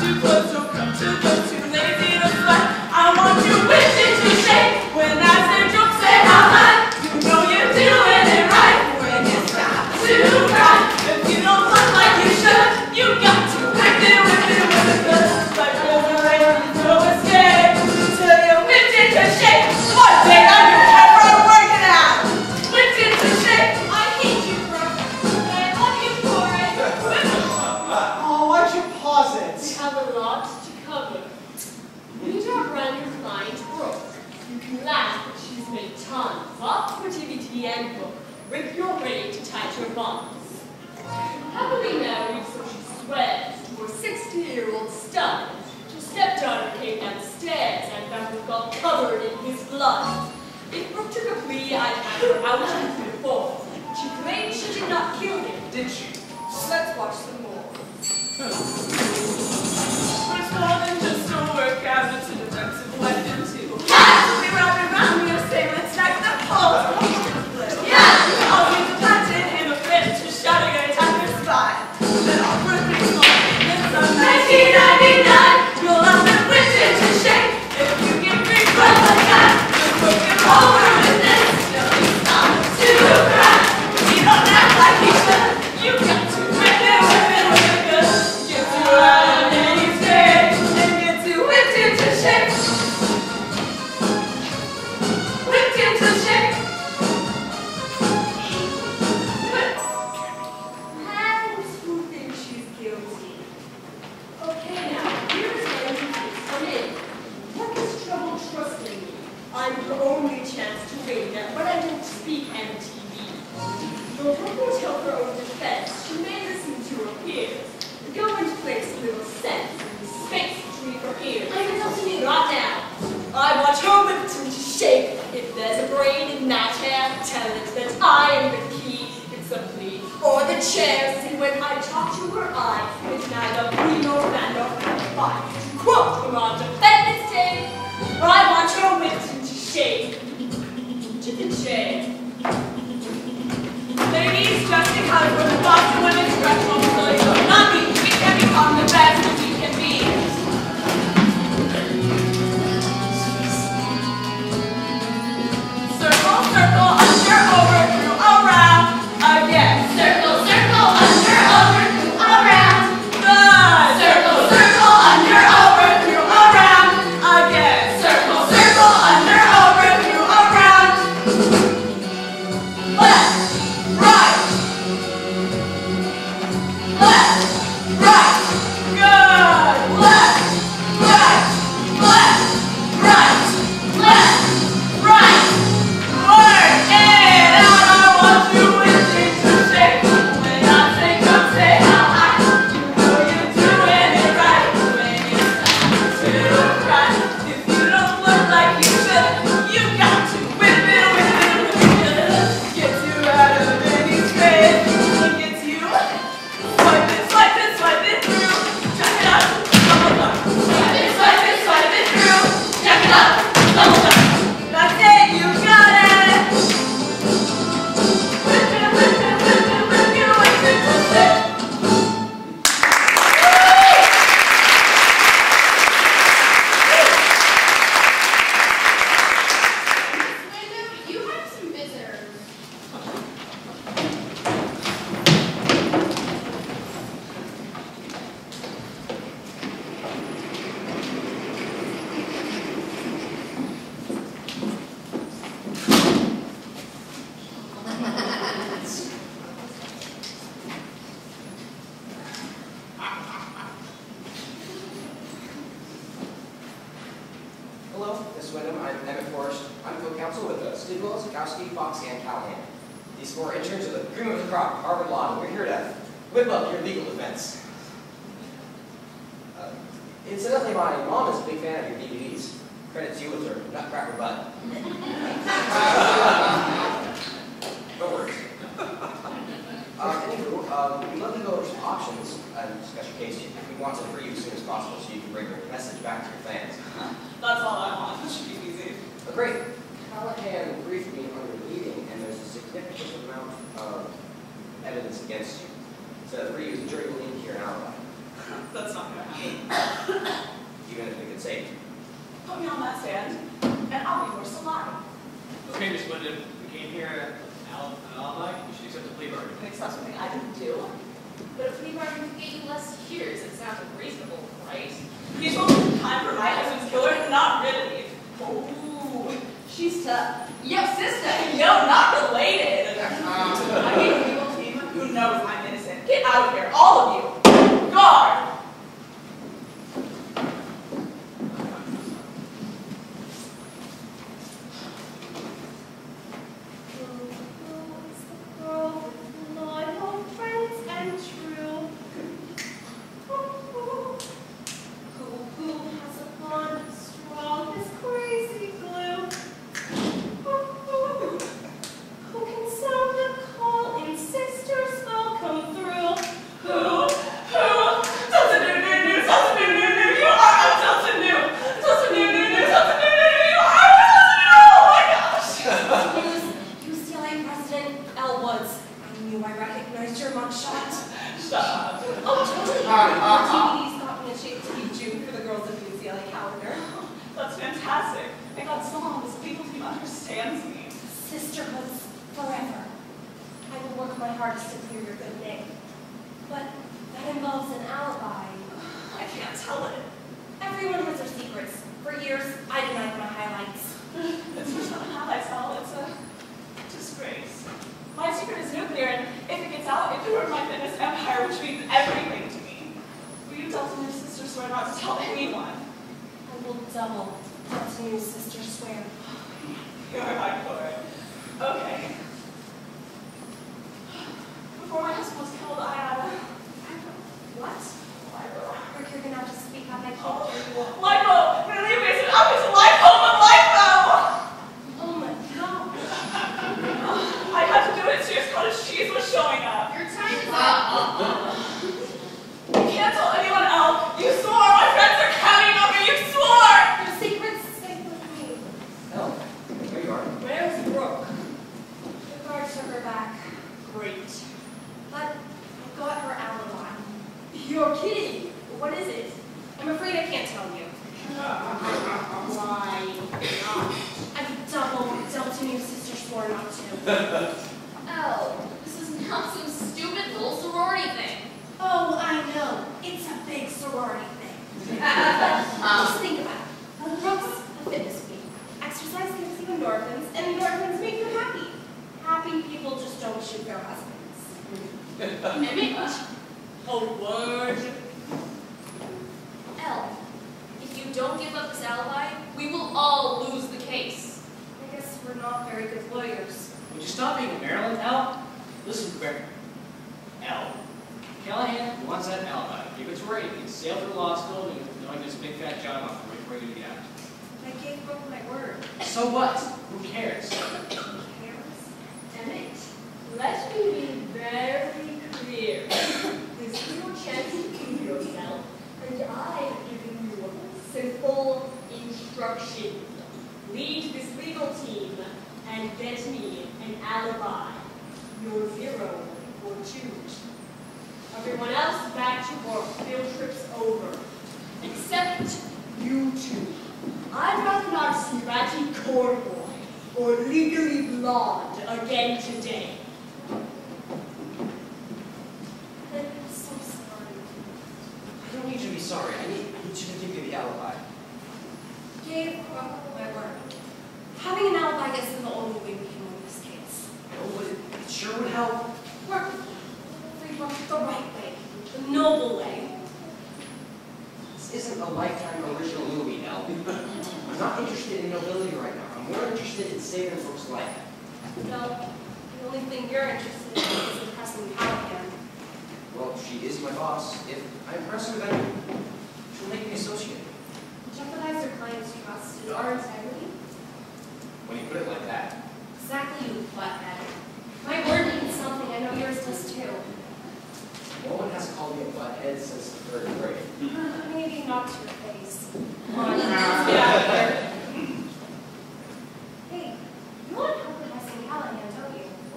too close, don't come too close, too lazy to sweat. I want you whipped into shape. When I say jump, say how high. You know you're doing it right. When you stop to cry, if you don't look like you should, you got to whip it with a good. Like over there, no escape. Till you're whipped into shape. Come on, take on your camera, work it out. Whipped into shape. I hate you, Brooke. I love you for it. Oh, why'd you pause We it? have a lot to cover. Meet our brand new client, Brooke. You can laugh, but she's made tons. Lots for TVT and book. Rip you're ready to tight your bonds. Happily married, so she swears to her 60-year-old stud. Her stepdaughter came down the stairs and found her all covered in his blood. If Brooke took a plea, I'd have her out on the floor. She claimed she did not kill him. Did she? Let's watch some more. But it's more than just a workout, it's a defensive weapon too. Casually wrapped around your assailants like the pulse. Yeah, always planted in a fit to shatter your entire spine. Then I'll rip it small. This is 1999. You'll have been whipped into shape if you get free from the time. Just look it over with this. Don't stop to cry. You don't act like you should. You got to whip it with a good. Get you out of any state and get you whipped into shape. Whipped into shape. And who thinks she's guilty? Okay, now, here's where you come in. What is trouble trusting me? I'm your only chance to win that when I don't speak MTV. Though Brooke won't help her own defense, she may listen to her peers. The government makes little sense in the space between her ears. I'm interrupting you. Not now. I want her whipped into shape. If there's a brain in that hair, tell it that I am the key. It's a plea. Or the chair. See, when I talk to her eye, it's neither plea nor man nor fight. To quote her on Defendant's Day, I want her whipped into shape. Chicken shape. Ladies, just because we're the boss of women's dress mobility does not mean we can become the best that we can be. Circle, circle, under, over, through, around. Again. Circle, circle, under, over, through, around. Good. Circle, circle, under, over, through, around. Again. Circle, circle, under, over, through, around. Left. Right. Left. Right. Good. Left. Right. Left. Right. Left. Right. Work it out. I want you with me to shape. When I say come, say how high. You know you're doing it right. When you stop to cry. If you don't look like you should, you got to whip it with it. Get you out of any space. Get you swipe it through. Check it out. Double done. Swipe it through. Check it out. Double done. That's it. You got it. Whip it, whip it, whip it, whip it, whip it, whip it. Wyndham, you have some visitors. Hello, Miss Wyndham. I'm Emmett Forrest. I'm co-counsel with Sedro-Woolley, Fox, and Callahan. These four interns are the cream of the crop, Harvard Law, and we're here to whip up your legal defense. Incidentally, my mom is a big fan of your DVDs. Credit to you with her nutcracker butt. No worries. Anywho, we'd love to go over some options and discuss your case. We want to free you as soon as possible so you can bring your message back to your fans. That's all I want. This should be easy. But great. Callahan briefed me on your meeting, and there's a significant amount of evidence against you. To free you, the jury will need to hear an alibi. That's not gonna happen. Even if we could save. Put me on that stand, and I'll be forced to lie. Okay, Miss Wyndham, we came here at an alibi. You should accept the plea bargain. Thanks, that's something I didn't do. But if we bargain to get you less years, it sounds reasonable, right? He's supposed to be time for my husband's killer, not really. Ooh, she's tough. Yo, sister. Yo, not related. I mean, a legal team who knows I'm innocent. Get out of here, all of you. Guard.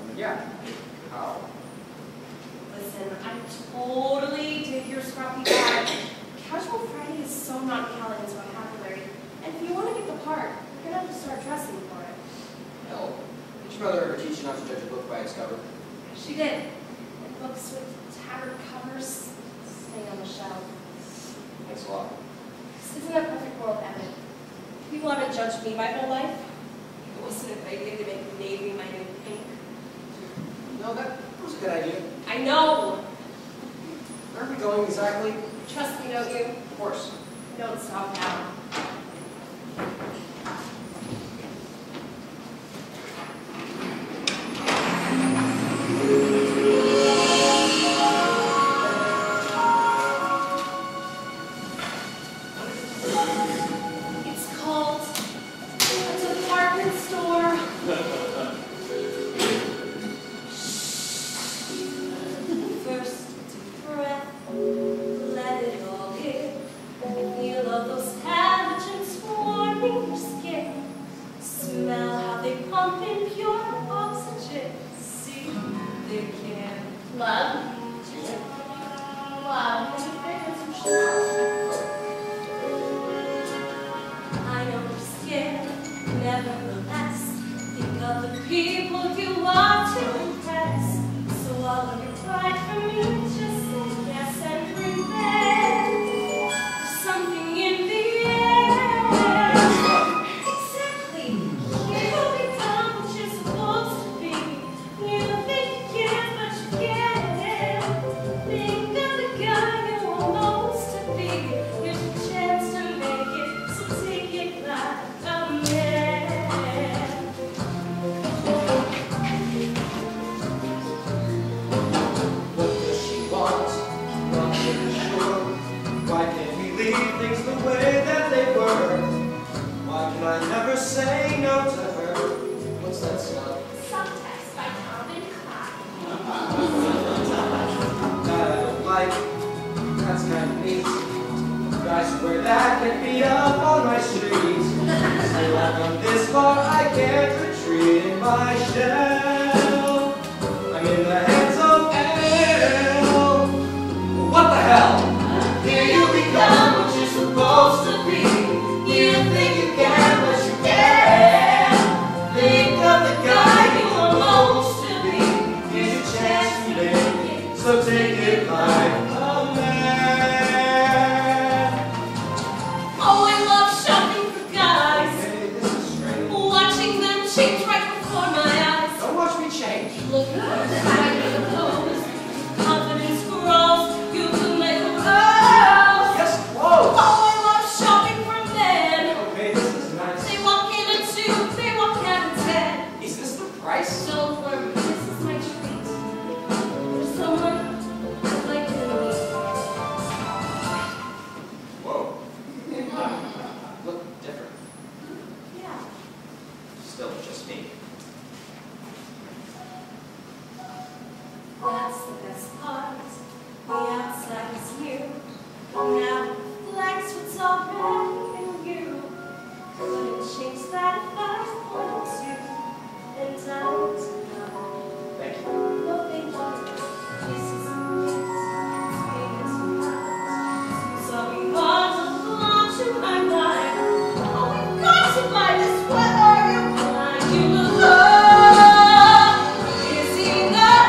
Listen, I totally dig your scruffy back. nice cover. She did. And books with tattered covers stay on the shelf. Thanks a lot. This isn't a perfect world, Evan. People haven't judged me my whole life. It wasn't a good idea to make navy my new pink. No, that was a good idea. I know! Where are we going exactly? Trust me, don't you? Of course. Don't stop now. It's called a department store. First breath, let it all in. Feel of those pathogens warming your skin. Smell how they pump in pure oxygen. See, they can love. Love. I know your skin, nevertheless. Think of the people you want to impress. So all of your pride for me, just say yes and pretend. There's something in the air. Exactly. You become what you're supposed to be. You think you can, but you can't. Think of the guy you almost to be. Here's your chance to make it, so take it like a man. What does she want? Not really sure. Why can't we leave things the way that they were? Why can I never say no to her? What's that smell? Subtext by Calvin Klein. That I don't like. That's kind of neat. Guys who wear that get beat up on my street. Say like I'm this far, I can't retreat in my shell. I'm in the hands of hell. What the hell? Here you become what you're supposed to be. You think you can, but you can't. Think of the guy you almost to be. Here's your chance to make it, So take it like a man. Oh, I love shopping for guys. Hey, this is strange. Watching them change right before my eyes. Don't watch me change. Look at the high clothes. Confidence grows. You can make a rose. Yes, close. Oh, I love shopping for men. Okay, this is nice. They walk in a 2, they walk out a 10. Is this the price? Don't worry, this is my treat. There's someone I'd like to meet. Whoa. Look different. Yeah. Still just me. That's the best part. The outside is you. Now it reflects what's already in you. Couldn't change that if I wanted to. And I don't know. Thank you. No, thank you. This is it. It's big as a house. So we want to belong to my life. Oh, we've got to buy this sweater. You love is enough.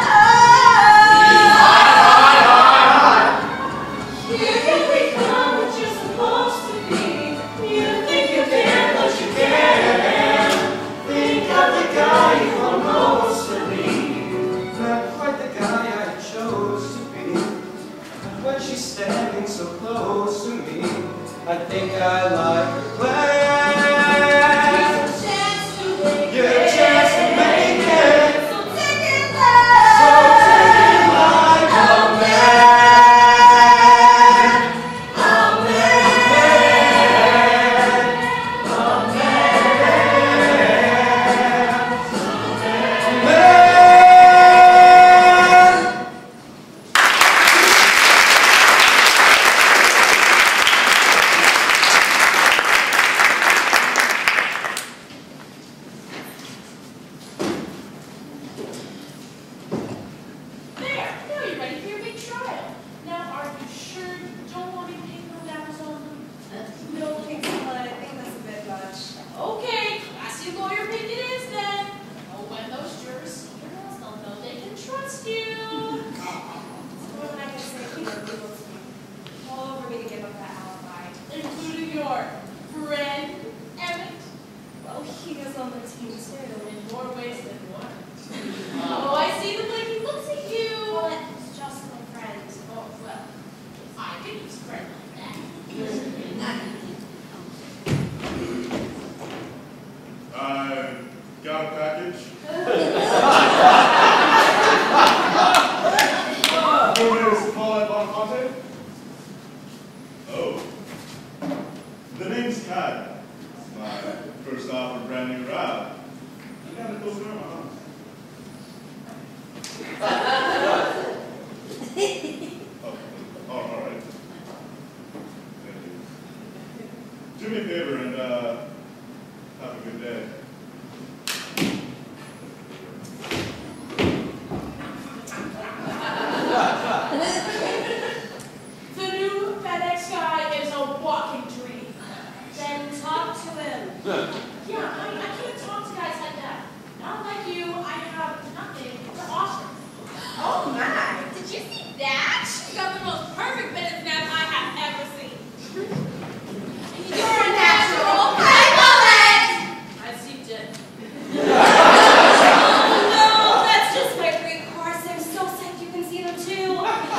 Here you become what you're supposed to be. You think you can, but you can't. Think of the guy you almost to be. Not quite the guy I chose to be. When she's standing so close to me, I think I like her plan. Here's your chance to make Your it. chance to make it. So take it back. So take it like a man. A your friend, Emmett? Well, he was on the team too. In more ways than one. Oh, I see the way he looks at you. Well, it's just my friend. Oh, well, I could use a friend like that. I got a package. Is Paulette Bonfonte? Oh. The name's Kai. It's my first off a brand new route. You got a cool girl, huh? Oh, all right. Thank you. Do me a favor and have a good day. The new FedEx guy is a walking dream. Then talk to him. Yeah, I can't talk to guys like that. Not like you, I have nothing to offer. Oh my, did you see that? She got the most perfect minute snap I have ever seen. You're a natural. I love it! I see Jen. Oh no, that's just my great course. I'm so sick you can see them too.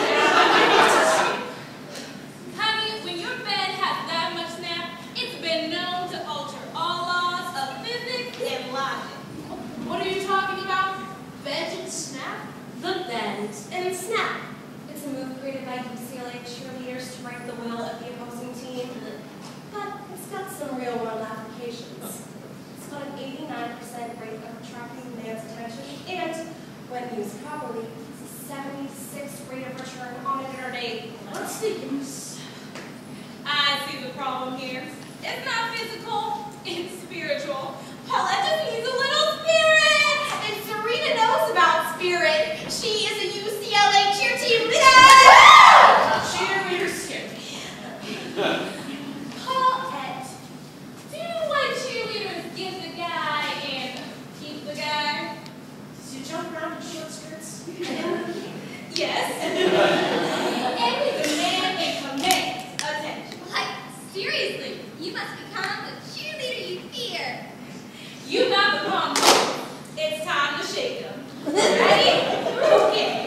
Honey, when your bed has that much snap, it's been known to alter all laws of physics and logic. What are you talking about? Bend and snap? The bend and snap. It's a move created by UCLA cheerleaders to break the will of the opposing team. But it's got some real world applications. It's got an 89% rate of attracting the man's attention, and when used properly, it's a 76% rate of return on an dinner date. What's the use? I see the problem here. It's not physical, it's spiritual. Paulette just needs a little spirit! And Serena knows about spirit. She is a UCLA cheer team leader. Cheerleader scare me. Paulette, do you know why cheerleaders give the guy and keep the guy? Does you jump around in short skirts? Yes. And we demand and command attention. Like, seriously, you must become the cheerleader you fear. You got the palm. It's time to shake them. Ready? Okay.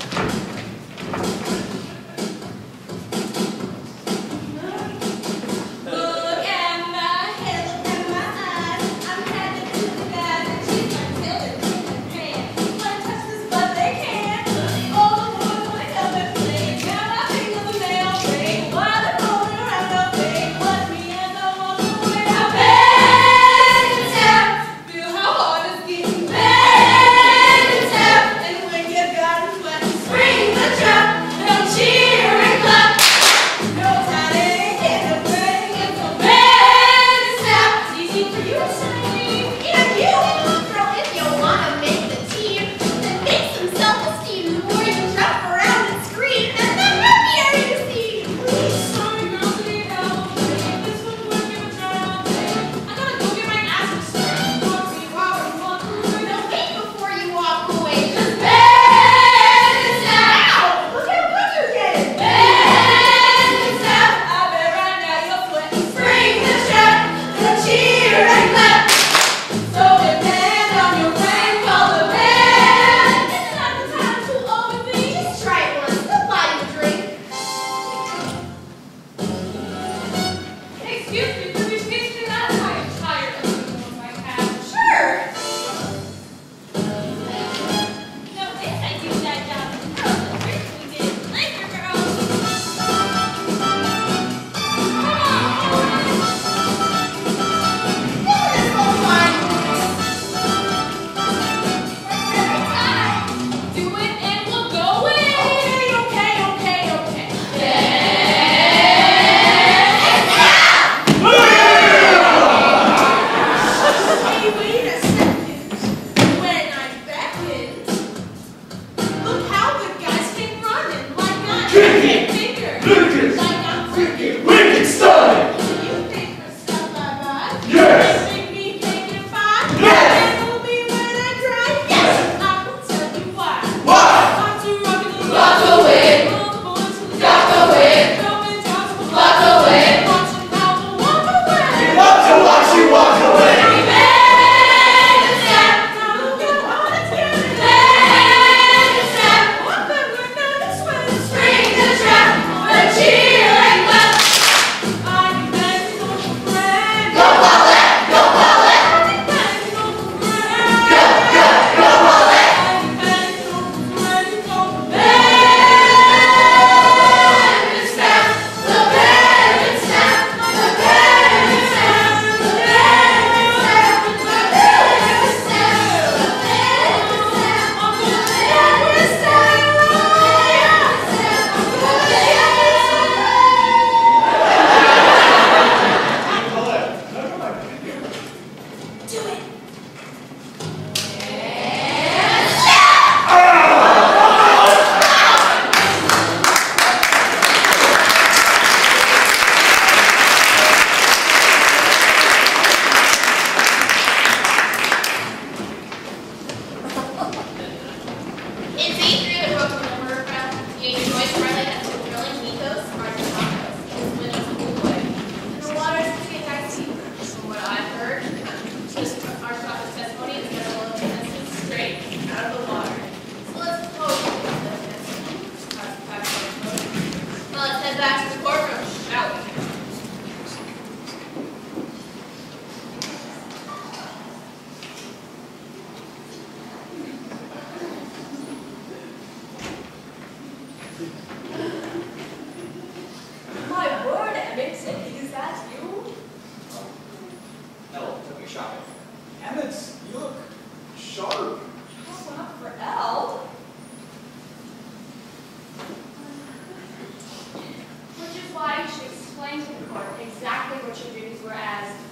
Look at my head, look at my eyes. I'm headed to the guys and she's like telling me the pan. Wanna touch this but they can't. All the boys wanna come and play. Now my fingers are nail break. While they're rolling around the thing. Watch me as I walk away. I bend and tap. Feel how hard it's getting. Bend and tap. And when you got it flat, spring the trap. They'll cheer and clap. No time in the brain. It's a bend and tap. It's easy for you to say. And you, girl, if you wanna make the team, then make some self-esteem. The more you jump around and scream, and the happier you seem. Sorry, girl, please help me. This one's working a trial day. I gotta go get my ass started. Walk me while we walk through. No, wait before you walk away. Just bend and tap. Look how good you're getting. Bend and tap. I bet right now you're sweating. Spring the trap. The cheer and clap. So depend on your friend, call the band. It's not the time to overthink. Just try it once. They'll buy you a drink. Excuse me, could we speak to that? I am tired of doing what I have. Sure. No, if I do that job, girls will really get it. Like your girls. Isn't this so fun? Every time. Do it and we'll go in. Okay. And now.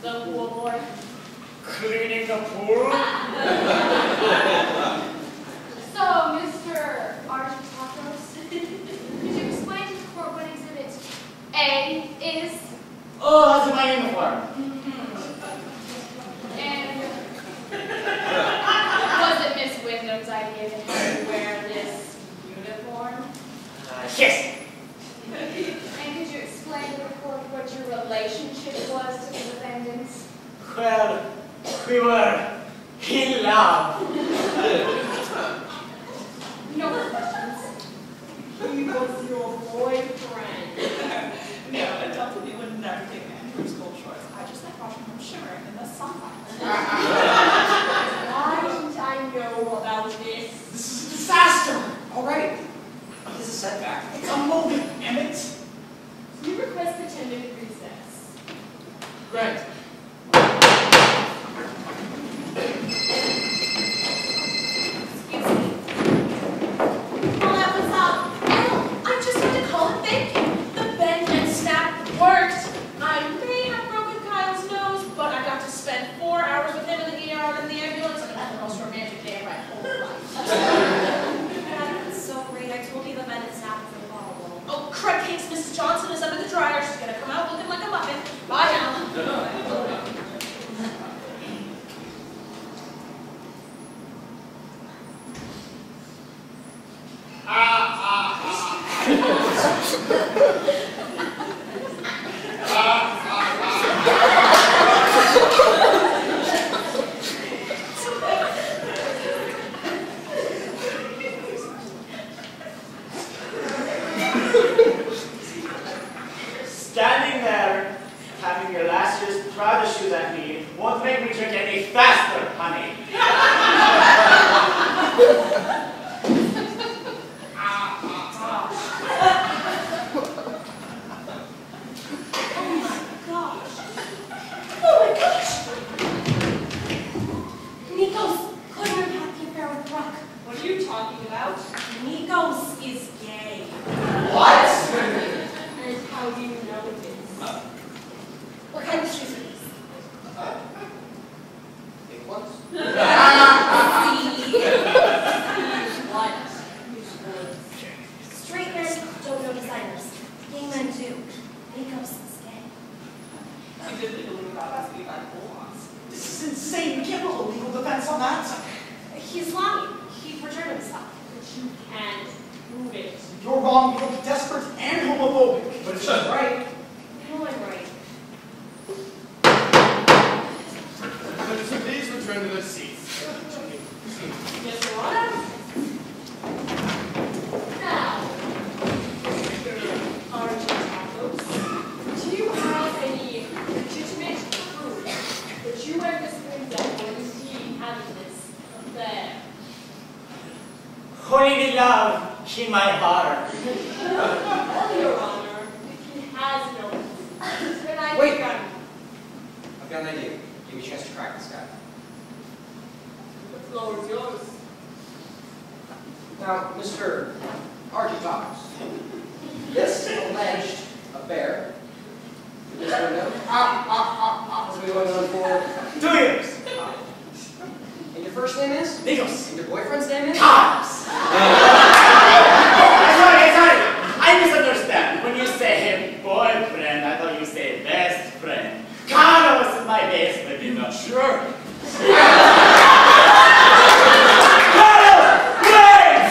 the pool boy? Cleaning the pool? So, Mr. Architectos, could you explain to the court what exhibit A is? Oh, that's my uniform. And was it Miss Wyndham's idea to have you wear this uniform? Yes. And could you explain to the court what your relationship was to the defendants? Well, we were in love. No more questions. He was your boyfriend. No, adults would never take man for school chores. I just like watching them shimmering in the sunlight. Why didn't I know about this? This is a disaster! Alright. This is a setback. It's a moment, Emmett. You request a 10-minute recess. Grant. Excuse me. Well, that was I just had to call and thank you. The bend and snap worked. I may have broken Kyle's nose, but I got to spend 4 hours with him in the ER and in the ambulance. I had the most romantic day of my whole life. That's so great. I told you the bend and snap was involved. Oh, crud cakes. Mrs. Johnson is under the dryer. She's gonna come out looking like a muffin. Bye now. Standing there, having your last year's Prada shoes at me, won't make me drink any faster, honey. Oh my gosh! Nikos couldn't have had the affair with Brock. What are you talking about? Nikos is gay. What? And how do you know this? What kind of shoes are these? Big ones? What? Straight men don't know designers. Gay men do. Nikos is gay. You did legally without asking about pull-ons. This is insane. We can't put a legal defense on that. He's lying. He perjured himself. But you can't prove it. You're wrong. You're both desperate and homophobic. But she's right. No, I'm right. So please return to their seats. Yes, Your Honor? Now, Architectos, do you have any legitimate proof that you and Miss Wyndham were indeed having this affair? Holy love in my heart. Well, Your Honor, if he has no proof, then I Wait. think I'm... I've got an idea. Give me a chance to crack this guy. The floor is yours. Now, Mr. Architectos, this alleged affair with this window has been going on for 2 years. And your first name is? Nikos. And your boyfriend's name is? Carlos. Sorry. I misunderstand. When you say boyfriend, I thought you say best friend. Carlos is my best friend, you know. Sure. Carlos, wait!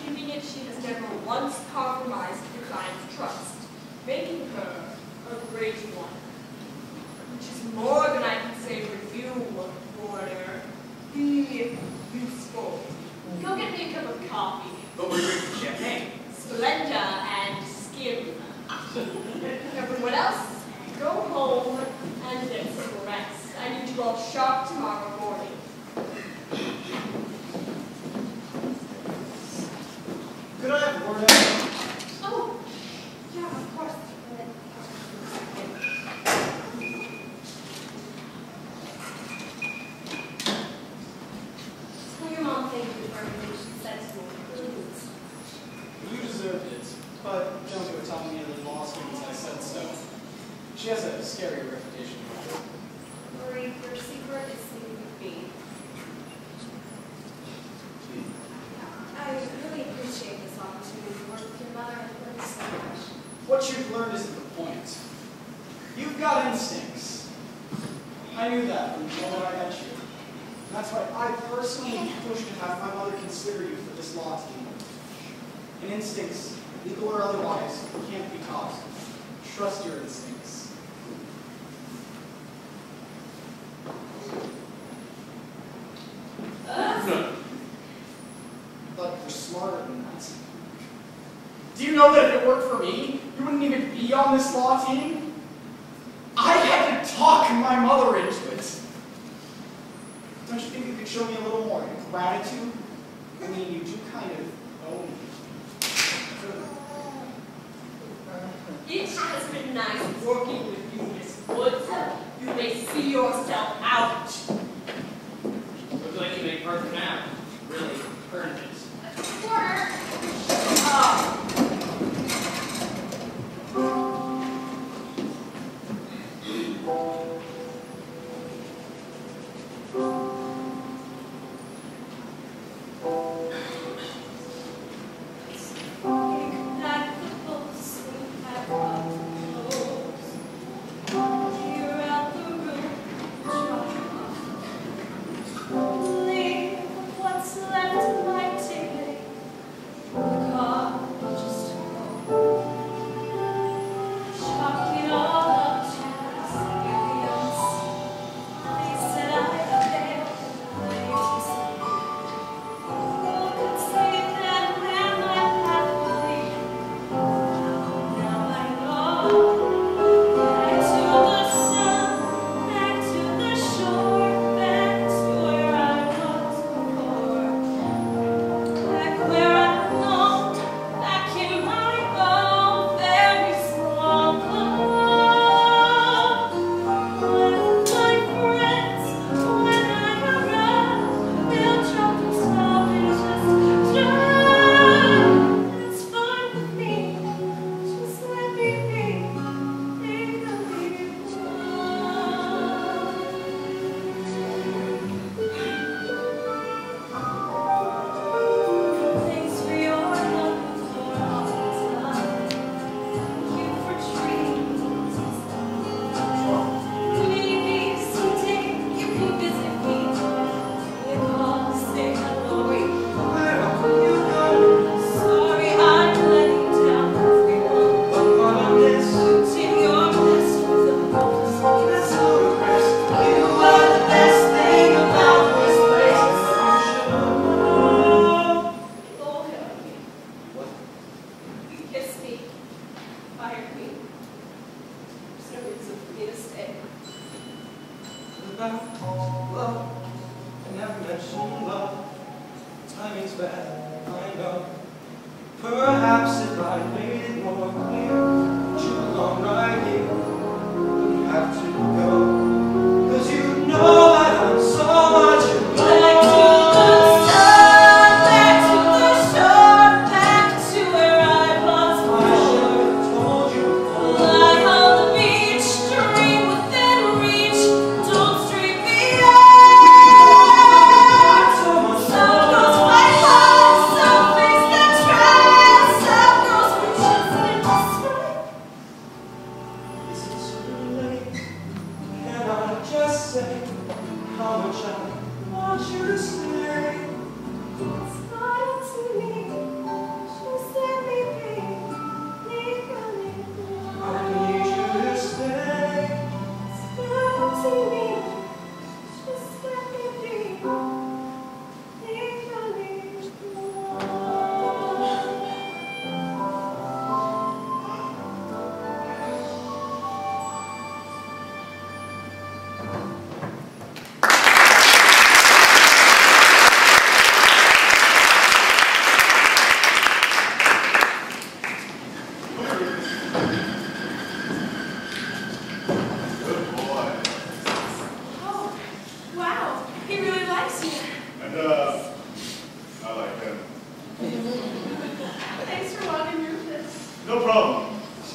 keeping it, she has never once compromised the client's trust, making her a great one. Which is more than I can say for you, Warner. Be useful. Go get me a cup of coffee. But we're drinking champagne. Splenda and skim. Everyone else, go home and get some rest. I need you all sharp tomorrow morning. Could I have a word out? Oh, yeah, of course. Tell your mom thank you for everything she said to me. Please. You deserved it, but Jonesy would tell me in the law students I said so. She has a scary reputation. Marie, your secret is safe with me. I really appreciate this opportunity to work with your mother. I've learned so much. What you've learned isn't the point. You've got instincts. I knew that from the moment I met you. And that's why I personally pushed to have my mother consider you for this law team. And instincts, legal or otherwise, can't be taught. Trust your instincts. But you're smarter than that. Do you know that if it worked for me, you wouldn't even be on this law team? I had to talk my mother into it. Don't you think you could show me a little more gratitude? I mean, you do kind of owe me. It has been nice working with you, Miss Woods. You may see yourself out. Looks like you make perfect now. Really earned it. Porter! Perhaps if I made it more clear, too long right here, you have to go, 'cause you know that I'm so much in love. Back to the sun, back to the shore, back to where I once I should have told you before. lie on the beach, dream within reach, don't street me out. So much Some girls fight hard, some face their trials, some girls were just in despair. Is it too late? No problem.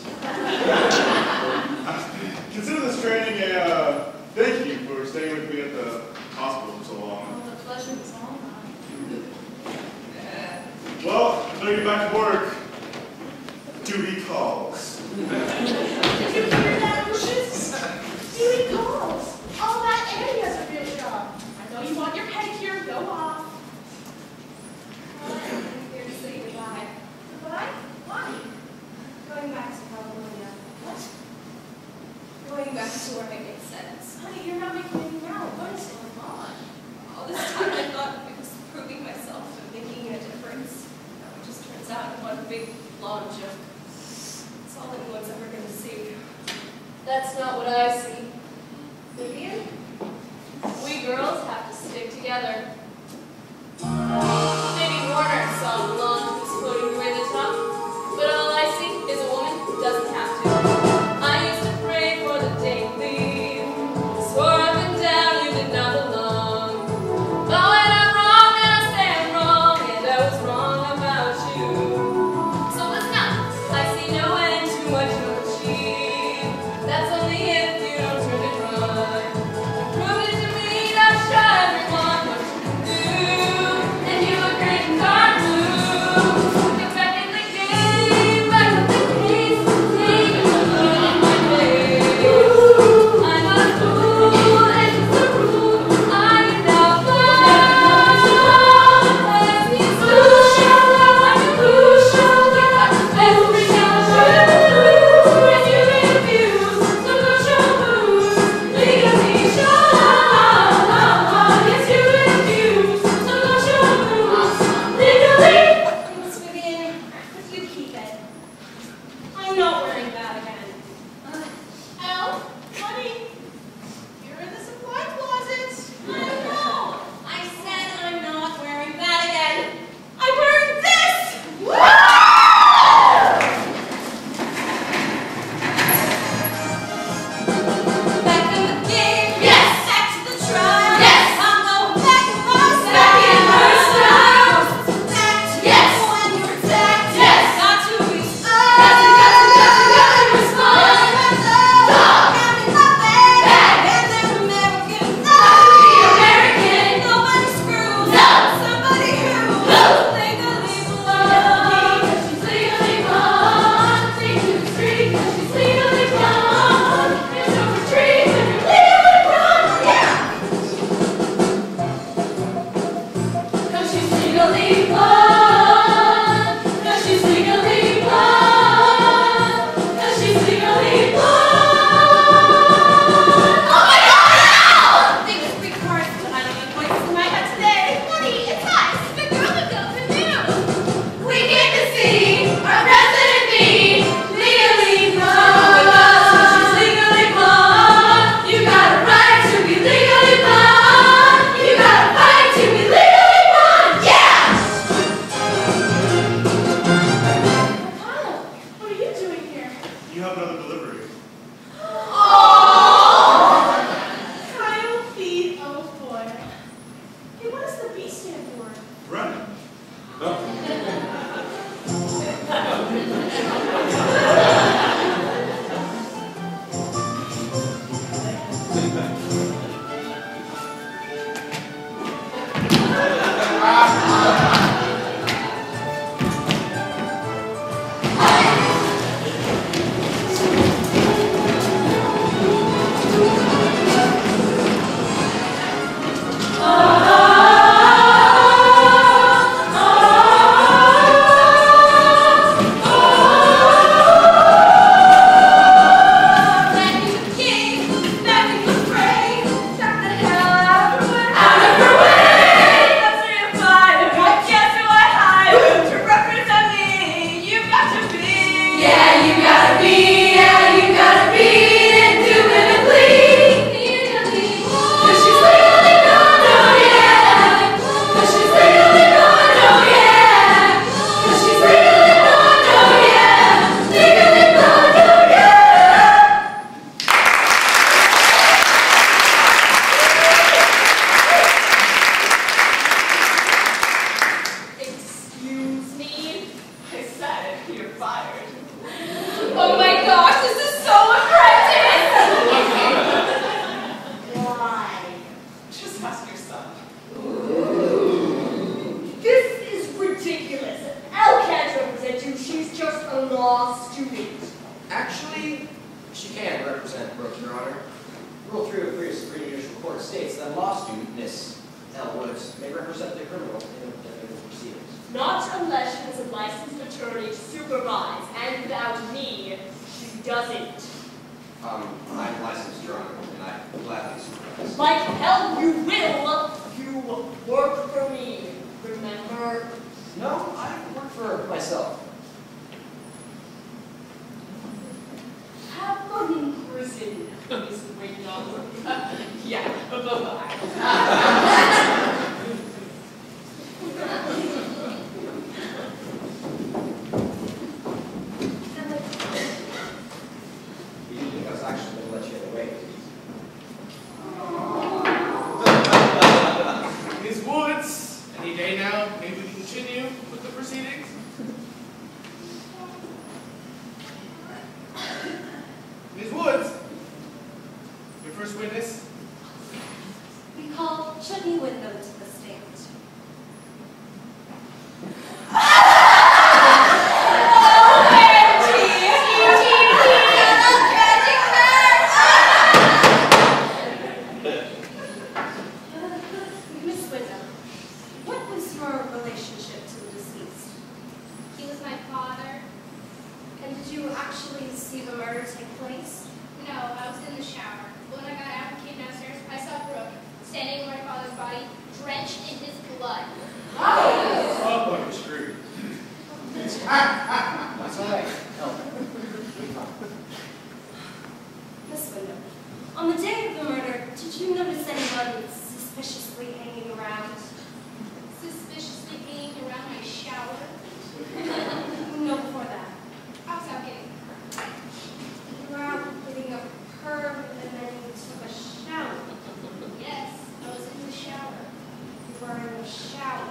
Consider this training a thank you for staying with me at the hospital for so long. Oh, the pleasure was all mine. Well, I better get back to work. Duty calls. Did you hear that, Lucius? Duty calls. All that area's a real job. I know you want your pedicure. Go off. Well, I'm here to say goodbye. Goodbye? Why? Going back to California. What? Going back to where it makes sense. Honey, you're not making any now. What is going on? All this time I thought I was proving myself and making a difference. Now it just turns out one big, long joke. It's all anyone's ever going to see. That's not what I see. Vivian? We girls have to stick together. Maybe Warner saw the lawn who's floating away the top, but all I see is a woman who doesn't have to. I used to pray for the day you leave. Swore up and down you did not belong. But when I'm wrong, then I say I'm wrong, and I was wrong about you. So listen up, I see no end to what you'll achieve. That's only if you don't turn and run. Prove it to me, now show everyone what you she's just a law student. Actually, she can represent Brooke, Your Honor. Rule 303 of Supreme Judicial Court states that a law student, Miss L. Woods, may represent the criminal in the proceedings. Not unless she has a licensed attorney to supervise, and without me, she doesn't. I'm licensed, Your Honor, and I gladly supervise. Like hell you will! You work for me, remember? No, I work for myself. Have fun in prison, Miss Wyndham. Yeah, bye-bye. You didn't think I was actually going to let you get away, did you? Ms. Woods, any day now, maybe we can continue with the proceedings? Ms. Woods, your first witness. We call Chutney Wyndham to the stand. Miss Wyndham, what was your relationship to the deceased? He was my father. And did you actually see the murder take place? No, I was in the shower. When I got out and came downstairs, I saw Brooke standing over my father's body, drenched in his blood. Oh, boy, you're screwed. That's all right. Miss Wyndham, on the day of the murder, did you notice anyone suspiciously hanging around? Suspiciously hanging around my shower. No, before that. I was out getting You were out getting a perm and then you took a shower. Yes, I was in the shower. You were in the shower.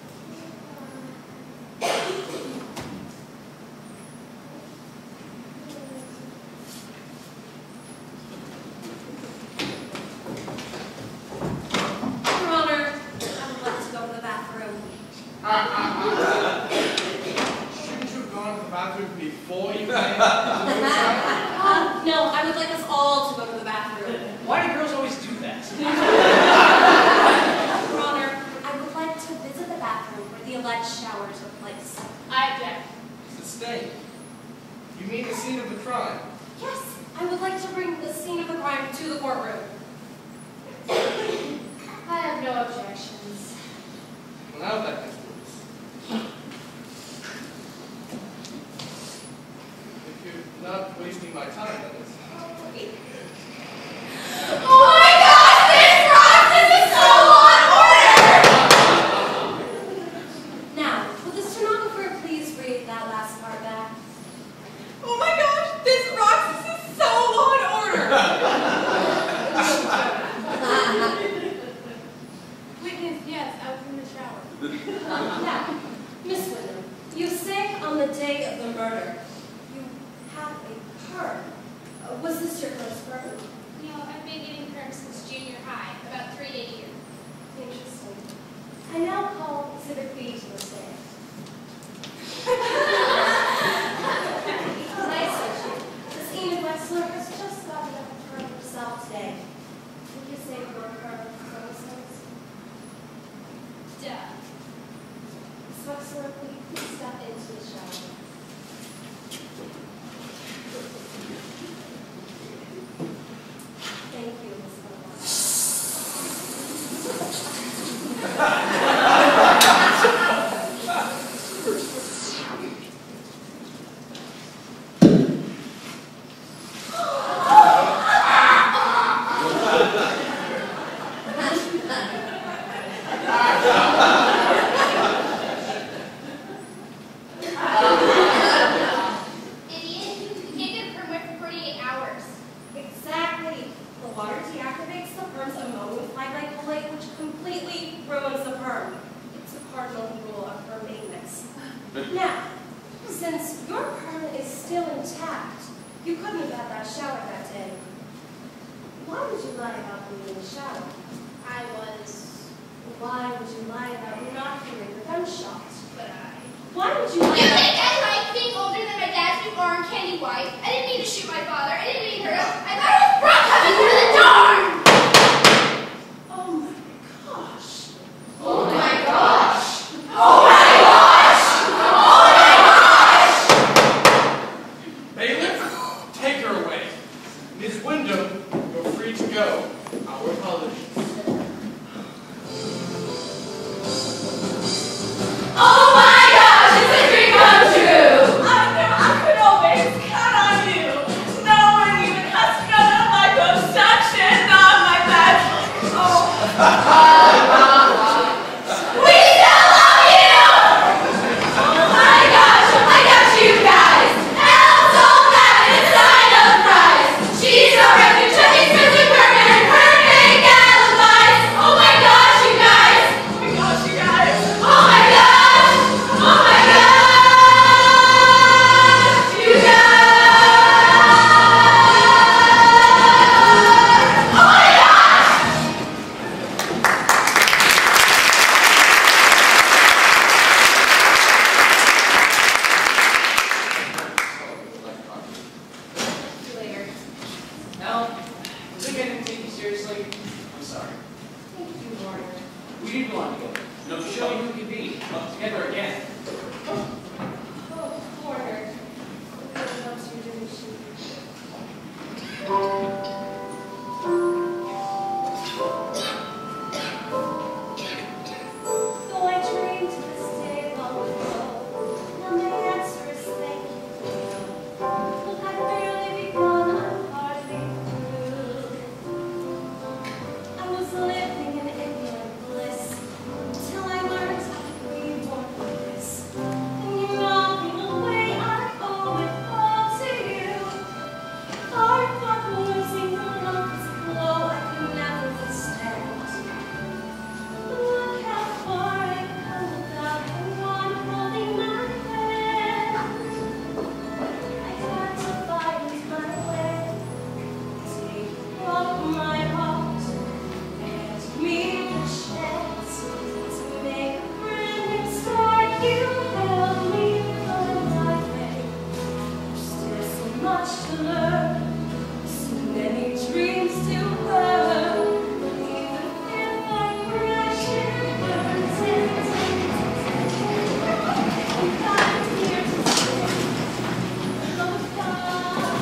Your Honor, I would like to go to the bathroom. Shouldn't you have gone to the bathroom before you came? No, I would like us all to go to the bathroom. Why do girls always do that? Your Honor, I would like to visit the bathroom where the alleged shower took place. I object. Sustain. You mean the scene of the crime? Yes, I would like to bring the scene of the crime to the courtroom. I have no objections. Well, now that concludes. If you're not wasting my time, that is. Oh my gosh, this rocks! This is so on order! Now, will the stenographer please read that last part back? Oh my gosh, this rocks! This is so on order! Witness, yes, I was in the shower. Now, Miss Wyndham, you say on the day of the murder, you had a perm. Was this your first perm? You know, I've been getting perms since junior high, about 3 to a year. Interesting. I now call Exhibit B to the stand. Nice issue. This Enid Wexler has just gotten a perm herself today. Would you say you were a perm for instance? Duh. Miss Wexler, will you please step into the shower? Thank you, Miss Idiot, you can't get a permit for 48 hours. Exactly. The water deactivates the perm's ammonium glycolate, which completely ruins the perm. It's a cardinal rule of perm maintenance. Now, since your perm is still intact, you couldn't have had that shower that day. Why would you lie about being in the shower? I was, Why would you lie about not hearing the gunshot? but I... Why would you You lie think about... I like being my father. I didn't mean her up. I thought it was Brooke coming through the door! Oh my gosh. Oh my gosh! Oh my gosh! Oh my gosh! Bailiff, take her away. Ms. Wyndham, you're free to go. Our apologies. Oh my gosh, it's a dream come true! I knew I could always count on you. No one even has to know that my construction on my back. Oh. We still love you! Oh my gosh, you guys! Hell's all that inside of Christ! She's a refuge, she's really permanent, perfect alibis! Oh my gosh, you guys! Oh my gosh, you guys. Oh my gosh! Oh my gosh! You guys! Oh my gosh! Later. Now, if we didn't take you seriously, I'm sorry. Thank you, Warner. We did belong together, and I'm showing you we can be together again. Oh, Warner. What else you doing? Though I dreamed to this day long ago, now my answer is thank you. Look, I've barely begun, I'm hardly through. I was living in ignorant bliss, till I learned I could be born for this. And you're knocking away, I owe it all to you. Hard fought losing the love's glow I could never withstand. Look how far I've come without anyone holding my hand. I had to find my way, take broke my heart, and me the chance to make a brand new start. You held me from my faith. There's still so much to learn, so many dreams to burn. Even if I crash and burn I'm here to stay. Oh God.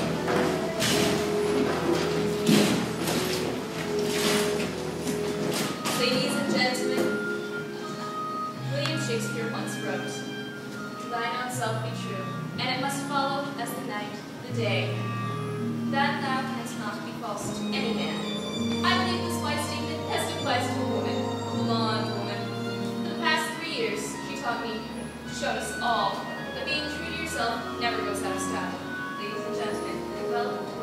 Ladies and gentlemen, William Shakespeare once wrote, "Thine own self be true, and it must follow as the night, the day, that thou canst not be false to any man." I believe this wise statement best applies to a woman, a blonde woman. For the past 3 years, she taught me, showed us all, that being true to yourself never goes out of style. Ladies and gentlemen, well,